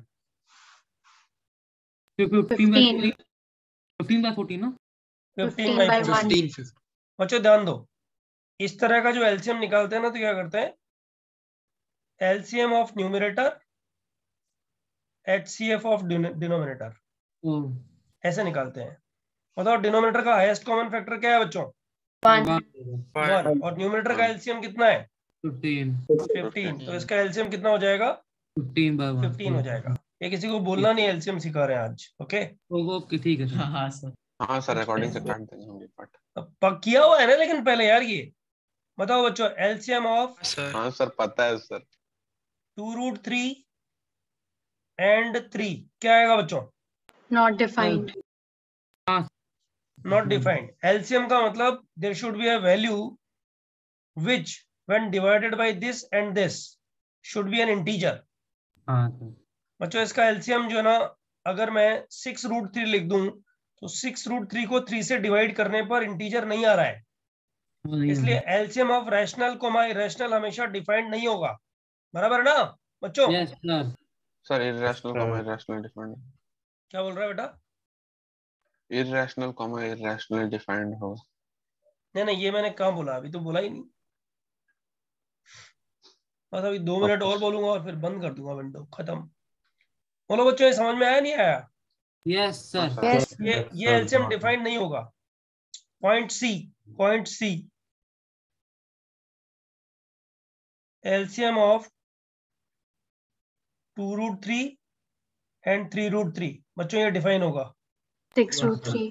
Fifteen by fifteen by fourteen ना।
Fifteen
fifteen
by
by one.
Fourteen. बच्चों ध्यान दो, इस तरह का जो एलसीएम निकालते हैं ना, तो क्या करते हैं, LCM of numerator HCF of denominator,
ओ
ऐसे निकालते हैं। बताओ डिनोमिनेटर का हाईएस्ट कॉमन फैक्टर क्या है बच्चों?
One.
वन, और न्यूमरेटर का एलसीएम कितना है?
फिफ्टीन।
फिफ्टीन। तो इसका एलसीएम कितना हो जाएगा?
Fifteen by one.
फिफ्टीन हो जाएगा। ये किसी को बोलना नहीं, एलसीएम सिखा रहे हैं आज। ओके
ओके ठीक है सर।
हाँ सर।
हाँ सर, रिकॉर्डिंग से काट देंगे हम ये पार्ट।
अब किया हुआ है ना लेकिन पहले यार। ये बताओ बच्चों, एलसीएम ऑफ
हाँ सर, पता है sir.
Two root three and three क्या आएगा बच्चों?
Not defined.
Not defined. LCM का मतलब there should be a value which when divided by this and this should be an integer.
हाँ सर।
बच्चों इसका एलसीएम जो है ना, अगर मैं सिक्स रूट थ्री लिख दूं तो सिक्स रूट थ्री को थ्री से डिवाइड करने पर इंटीजर नहीं आ रहा है, इसलिए LCM of rational comma irrational हमेशा डिफाइंड नहीं होगा। बराबर है ना बच्चों?
Yes sir.
Sir irrational comma irrational defined.
क्या बोल रहा है बेटा?
इररेशनल कॉमा इररेशनल डिफाइंड होगा।
नहीं नहीं, ये मैंने कहाँ बोला? अभी तो बोला ही नहीं। बस अभी दो मिनट और बोलूंगा और फिर बंद कर दूंगा विंडो, खत्म। बोलो बच्चों, ये समझ में आया नहीं आया?
Yes sir.
Yes.
ये ये एलसीएम डिफाइंड नहीं होगा। Point C, point C, LCM of two root three and three root three बच्चों ये डिफाइन होगा।
Six root three.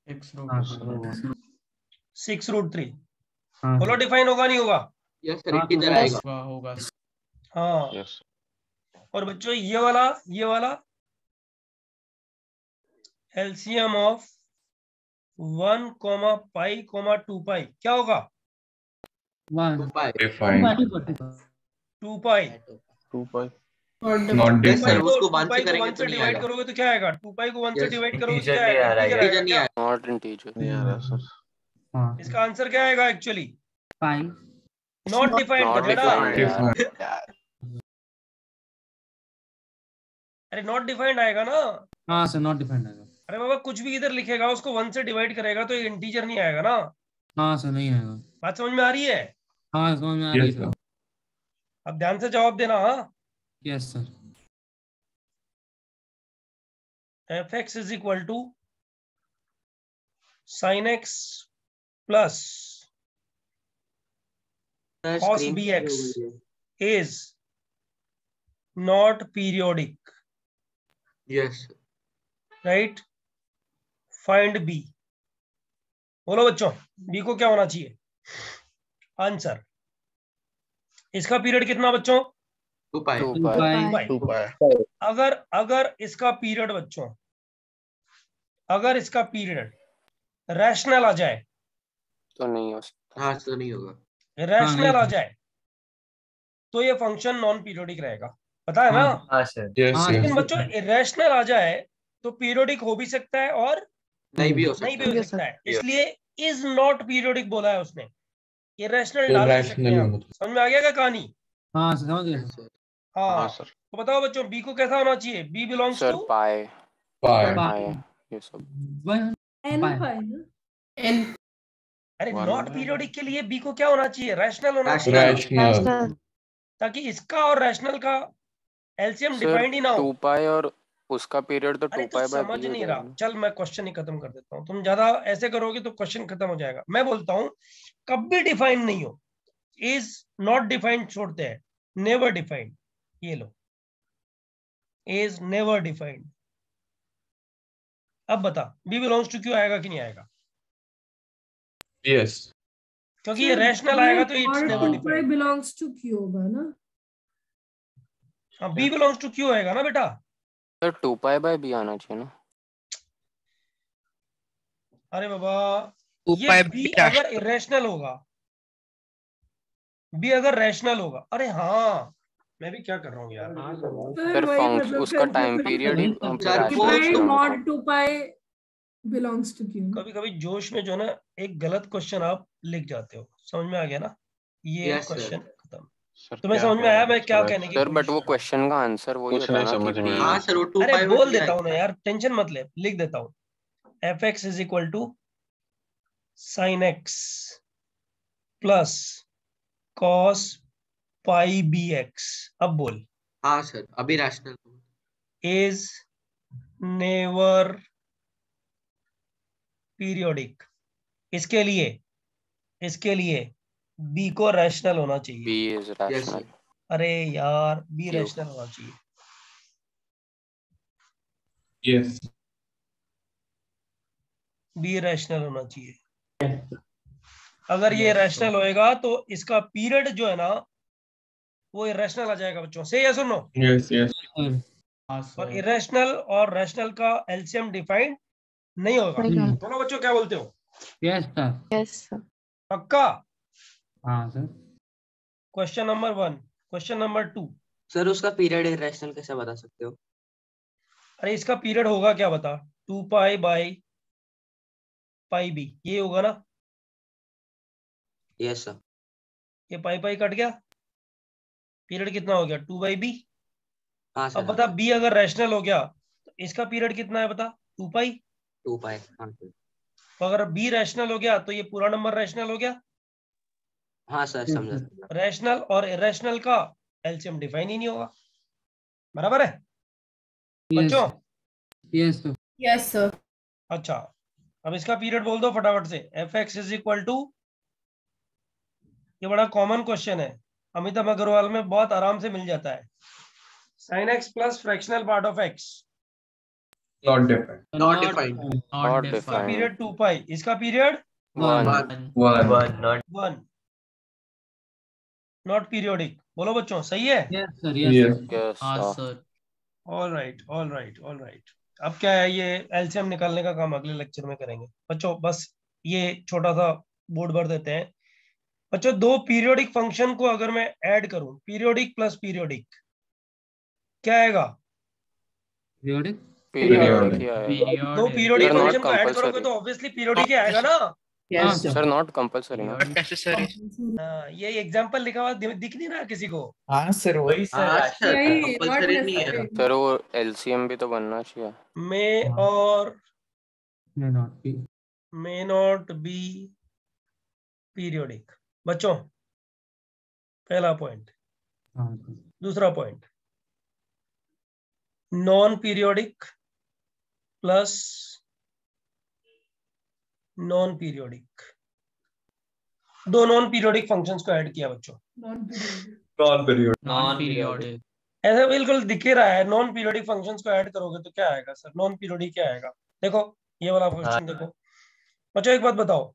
Six root three बोलो डिफाइन होगा नहीं होगा?
यस सर, इंटीजर आएगा।
होगा।
हाँ।
यस।
और बच्चों ये वाला ये वाला LCM of one comma pi comma two pi क्या होगा?
One.
Two pi.
Two pi.
Two pi
not defined. उसको वन से करेंगे
वन
तो
से
नहीं
डिवाइड
आएगा।
करोगे तो क्या आएगा? टू पाई को वन से
Yes.
डिवाइड करोगे तो
Integer
क्या
नहीं
आएगा?
आ रहा है।
Integer
इंटीजर नहीं
आएगा
आएगा।
Not integer.
नहीं आ रहा सर।
हाँ।
क्या? इसका आंसर क्या आएगा actually?
Pi.
Not defined
not
तो बेटा।
डिफाइंड यार।
अरे नॉट डिफाइंड आएगा ना।
हाँ सर, नॉट डिफाइंड आएगा।
अरे बाबा कुछ भी इधर लिखेगा उसको वन से डिवाइड करेगा तो ये इंटीजर नहीं आएगा ना।
हाँ सर, नहीं आएगा।
बात समझ में आ रही है?
हाँ समझ में आ रही है।
अब ध्यान से जवाब देना। हाँ,
yes sir.
F x is equal to sine x plus cos bx is not periodic,
yes
right? Find b. बोलो बच्चों, b को क्या होना चाहिए? आंसर। इसका पीरियड कितना बच्चों?
Two pi.
Two
two
pi.
Pi.
Two pi.
अगर अगर इसका पीरियड बच्चों अगर इसका पीरियड रैशनल आ जाए,
तो नहीं हो सकता।
हाँ तो नहीं होगा।
रैशनल आ जाए तो ये फंक्शन नॉन पीरियोडिक रहेगा, पता है ना?
हाँ सर।
लेकिन बच्चों इरेशनल आ जाए तो पीरियोडिक हो भी सकता है और
नहीं भी हो
नहीं भी
सकता।
हो सकता है, इसलिए इज नॉट पीरियोडिक बोला है उसने। इरेशनल डाल नहीं सकते हैं। समझ में आ गया क्या कहानी?
हाँ सर, समझ गया।
Yes, sir.
हाँ
हाँ सर।
तो बताओ बच्चों, बी को कैसा होना चाहिए? बी बिलोंग्स
सर
टू
पाए
पाई।
पाए ये सब।
वन।
N
पाई।
पाई ना? N.
अरे
One
नॉट
है।
पीरियोडिक के लिए बी को क्या होना चाहिए? रैशनल होना
Rational.
चाहिए, ताकि इसका और रैशनल का एलसीएम
सर
डिफाइंड ही ना हो।
टू पाई और उसका पीरियड तो
अरे
टू
तो
पाई बाय
समझ
बी हो
नहीं रहा।
जाएगा।
चल मैं क्वेश्चन ही खत्म कर देता हूँ, तुम ज्यादा ऐसे करोगे तो क्वेश्चन खत्म हो जाएगा। मैं बोलता हूँ कब भी डिफाइंड नहीं हो, इज नॉट डिफाइंड छोड़ते हैं, नेवर डिफाइंड। ये लो, इज नेवर डिफाइंड। अब बता बी बिलोंग्स टू क्यों आएगा कि नहीं आएगा?
यस,
क्योंकि ये रैशनल आएगा तो it's never
two pi
defined.
Belongs to Q होगा ना?
हाँ, बी बिलोंग्स टू क्यों आएगा ना बेटा।
Sir two pi by b आना चाहिए ना।
अरे बाबा, ये बी अगर इरेशनल होगा, बी अगर रैशनल होगा, अरे हाँ मैं भी क्या कर रहा हूँ यार।
सर फंक्शन उसका टाइम पीरियड ही
defined mod two pi belongs to Q.
कभी कभी जोश में जो ना एक गलत क्वेश्चन आप लिख जाते हो। समझ में आ गया ना? ये
Yes, sir.
क्वेश्चन खत्म।
सर
तुम्हें
क्या
समझ में
कह
आया
रहे
मैं
हैं
क्या
सर?
कहने की
सर बट
कोशिश
वो
कर रहा हूँ?
क्वेश्चन का आंसर वही
कुछ
होता है
नहीं
ना
समझ
कि
में
बी।
आया।
हाँ सर, वो टू
अरे
पाई
बोल देता हूँ ना यार, टेंशन मत ले, लिख देता हूँ। F x is equal to sine x plus cos pi b x. अब बोल,
हाँ सर, अभी रैशनल।
Is never periodic. इसके लिए इसके लिए बी को रैशनल होना चाहिए।
B is rational.
अरे यार बी
Q.
रैशनल होना चाहिए।
Yes.
बी रैशनल होना चाहिए। अगर ये रैशनल होएगा तो इसका पीरियड जो है ना वो इरेशनल आ जाएगा बच्चों। से यस और नो?
Yes. Yes.
और इरेशनल और रैशनल का एलसीएम डिफाइंड नहीं होगा। बोलो बच्चों क्या बोलते हो?
Yes sir.
Yes sir.
पक्का?
हाँ sir.
Question number one. Question number two.
Sir उसका पीरियड इरेशनल कैसे बता सकते हो?
अरे इसका पीरियड होगा क्या बता? Two pi by pi b, ये होगा ना?
Yes sir.
ये पाई पाई कट गया, पीरियड कितना हो गया? Two by b.
हाँ सर।
अब बता बी अगर रैशनल हो गया तो इसका पीरियड कितना है बता? Two pi.
Two pi. हाँ सर।
तो अगर बी रैशनल हो गया तो ये पूरा नंबर रैशनल हो गया।
हाँ सर समझा।
रैशनल और इरेशनल का एलसीएम डिफाइन ही नहीं होगा। बराबर है बच्चों?
Yes sir.
Yes sir.
अच्छा अब इसका पीरियड बोल दो फटाफट से। F x is equal to, ये बड़ा कॉमन क्वेश्चन है, अमिताभ अग्रवाल में बहुत आराम से मिल जाता है। Sine x plus fractional part of x.
Not defined.
Not defined.
Not
इसका
defined.
पीरियड टू पाई, इसका period
One.
One.
One. Not.
One. Not periodic. बोलो बच्चों सही है?
Yes sir.
Yes.
Yes,
हाँ
sir.
Sir.
All right all right all right. अब क्या है, ये एलसीएम निकालने का काम अगले लेक्चर में करेंगे बच्चों। बस ये छोटा सा बोर्ड भर देते हैं बच्चों। दो पीरियोडिक फंक्शन को अगर मैं ऐड करूं, पीरियोडिक प्लस पीरियोडिक, क्या आएगा?
पीरियोडिक।
Periodic ही आएगा।
दो पीरियोडिक
Sir, not
फंक्शन को ऐड करोगे
compulsory.
तो ऑब्वियसली पीरियोडिक ही आएगा ना?
यस
Sir, not compulsory ना?
हाँ, ये एग्जांपल लिखा हुआ दि- दिख नहीं रहा किसी को?
हाँ सर वही
हाँ सर
यही,
कंपलसरी
not
नहीं है।
necessary.
सर वो एलसीएम भी तो बनना चाहिए।
मे और
may not be.
May not be periodic. बच्चों पहला पॉइंट।
हाँ सर।
दूसरा point, non periodic plus non periodic, दो नॉन पीरियोडिक फंक्शंस को ऐड किया बच्चों।
Non-periodic.
Non-periodic.
ऐसा बिल्कुल दिख ही रहा है। नॉन पीरियोडिक फंक्शंस को ऐड करोगे तो क्या आएगा सर? नॉन पीरियोडिक क्या आएगा? देखो ये वाला क्वेश्चन देखो बच्चों, एक बात बताओ।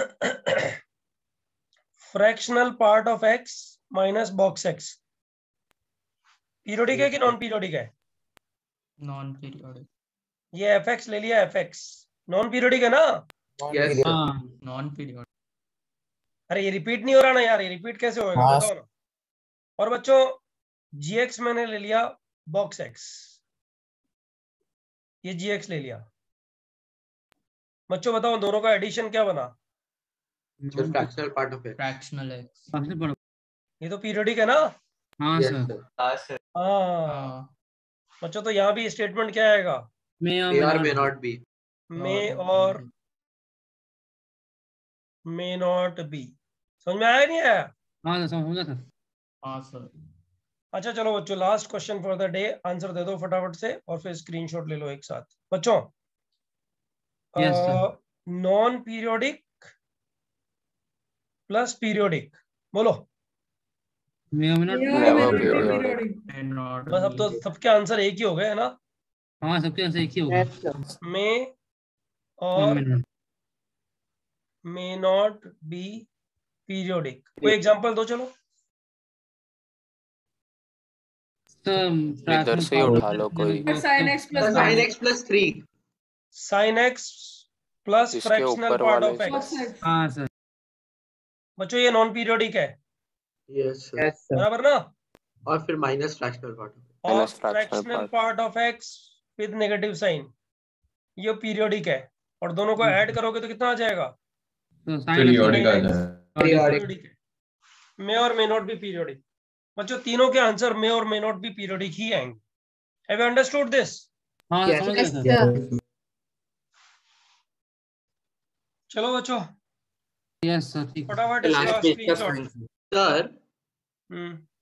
Fractional part of x minus box x periodic है कि नॉन पीरियोडिक है?
Non-periodic.
ये एफ एक्स ले लिया, एफ एक्स नॉन पीरियोडिक है ना?
Yes sir.
हाँ, non-periodic.
अरे ये रिपीट नहीं हो रहा ना यार, ये रिपीट कैसे होएगा
हाँ।
बताओ ना। और बच्चों जी एक्स मैंने ले लिया बॉक्स एक्स, ये जी एक्स ले लिया। बच्चों बताओ दोनों का एडिशन क्या बना?
Sir fractional part of x.
Fractional x.
सबसे बड़ा।
ये तो पीरियोडिक है ना?
हाँ
यस
सर।
सर।
हाँ सर.
हाँ
हाँ.
बच्चों तो यहाँ भी स्टेटमेंट क्या आएगा?
मे और
मे
मे
और
not
may
be.
Not be.
May और मे नॉट बी। समझ में आया नहीं आया?
हाँ सर समझा सर।
हाँ सर.
अच्छा चलो बच्चों, last question for the day, answer दे दो फटाफट से और फिर स्क्रीनशॉट ले लो एक साथ बच्चों।
Yes sir.
Non periodic plus periodic, बोलो।
मे और may not be.
Yeah,
Never
may not be
periodic.
periodic.
May not
बस अब तो
be.
सबके आंसर एक ही हो गए है ना?
हाँ सबके आंसर एक ही होगा।
Yes sir.
मे
और
और
may not.
May not be periodic. कोई एग्जांपल दो चलो।
सर
इधर से ही उठा लो कोई।
Sin x plus
sine
one.
X plus three.
Sine x plus
इसके
फ्रैक्शनल
ऊपर
पार्ट
वाले
ऑफ
से।
एक्स।
Box x.
हाँ सर।
बच्चों ये नॉन पीरियोडिक है,
यस सर।
Yes sir.
बराबर ना?
और फिर माइनस फ्रैक्शनल पार्ट ऑफ
और
Minus fractional
fractional
part.
Part of x with negative sign, ये पीरियोडिक है। और दोनों को ऐड करोगे तो कितना आ जाएगा?
तो साइन
Periodic आ जाएगा.
पीरियोडिक है। मे और मे नॉट बी पीरियोडिक। बच्चों तीनों के आंसर मे और मे नॉट बी पीरियोडिक ही आएंगे। Have you understood this?
हाँ
Yes.
समझ गया
Yes,
सर।
sir.
चलो बच्चों
यस सर ठीक है।
फटाफट
लास्ट
इसका
पेज का
स्क्रीनशॉट।
फ्रंट
सर
हम्म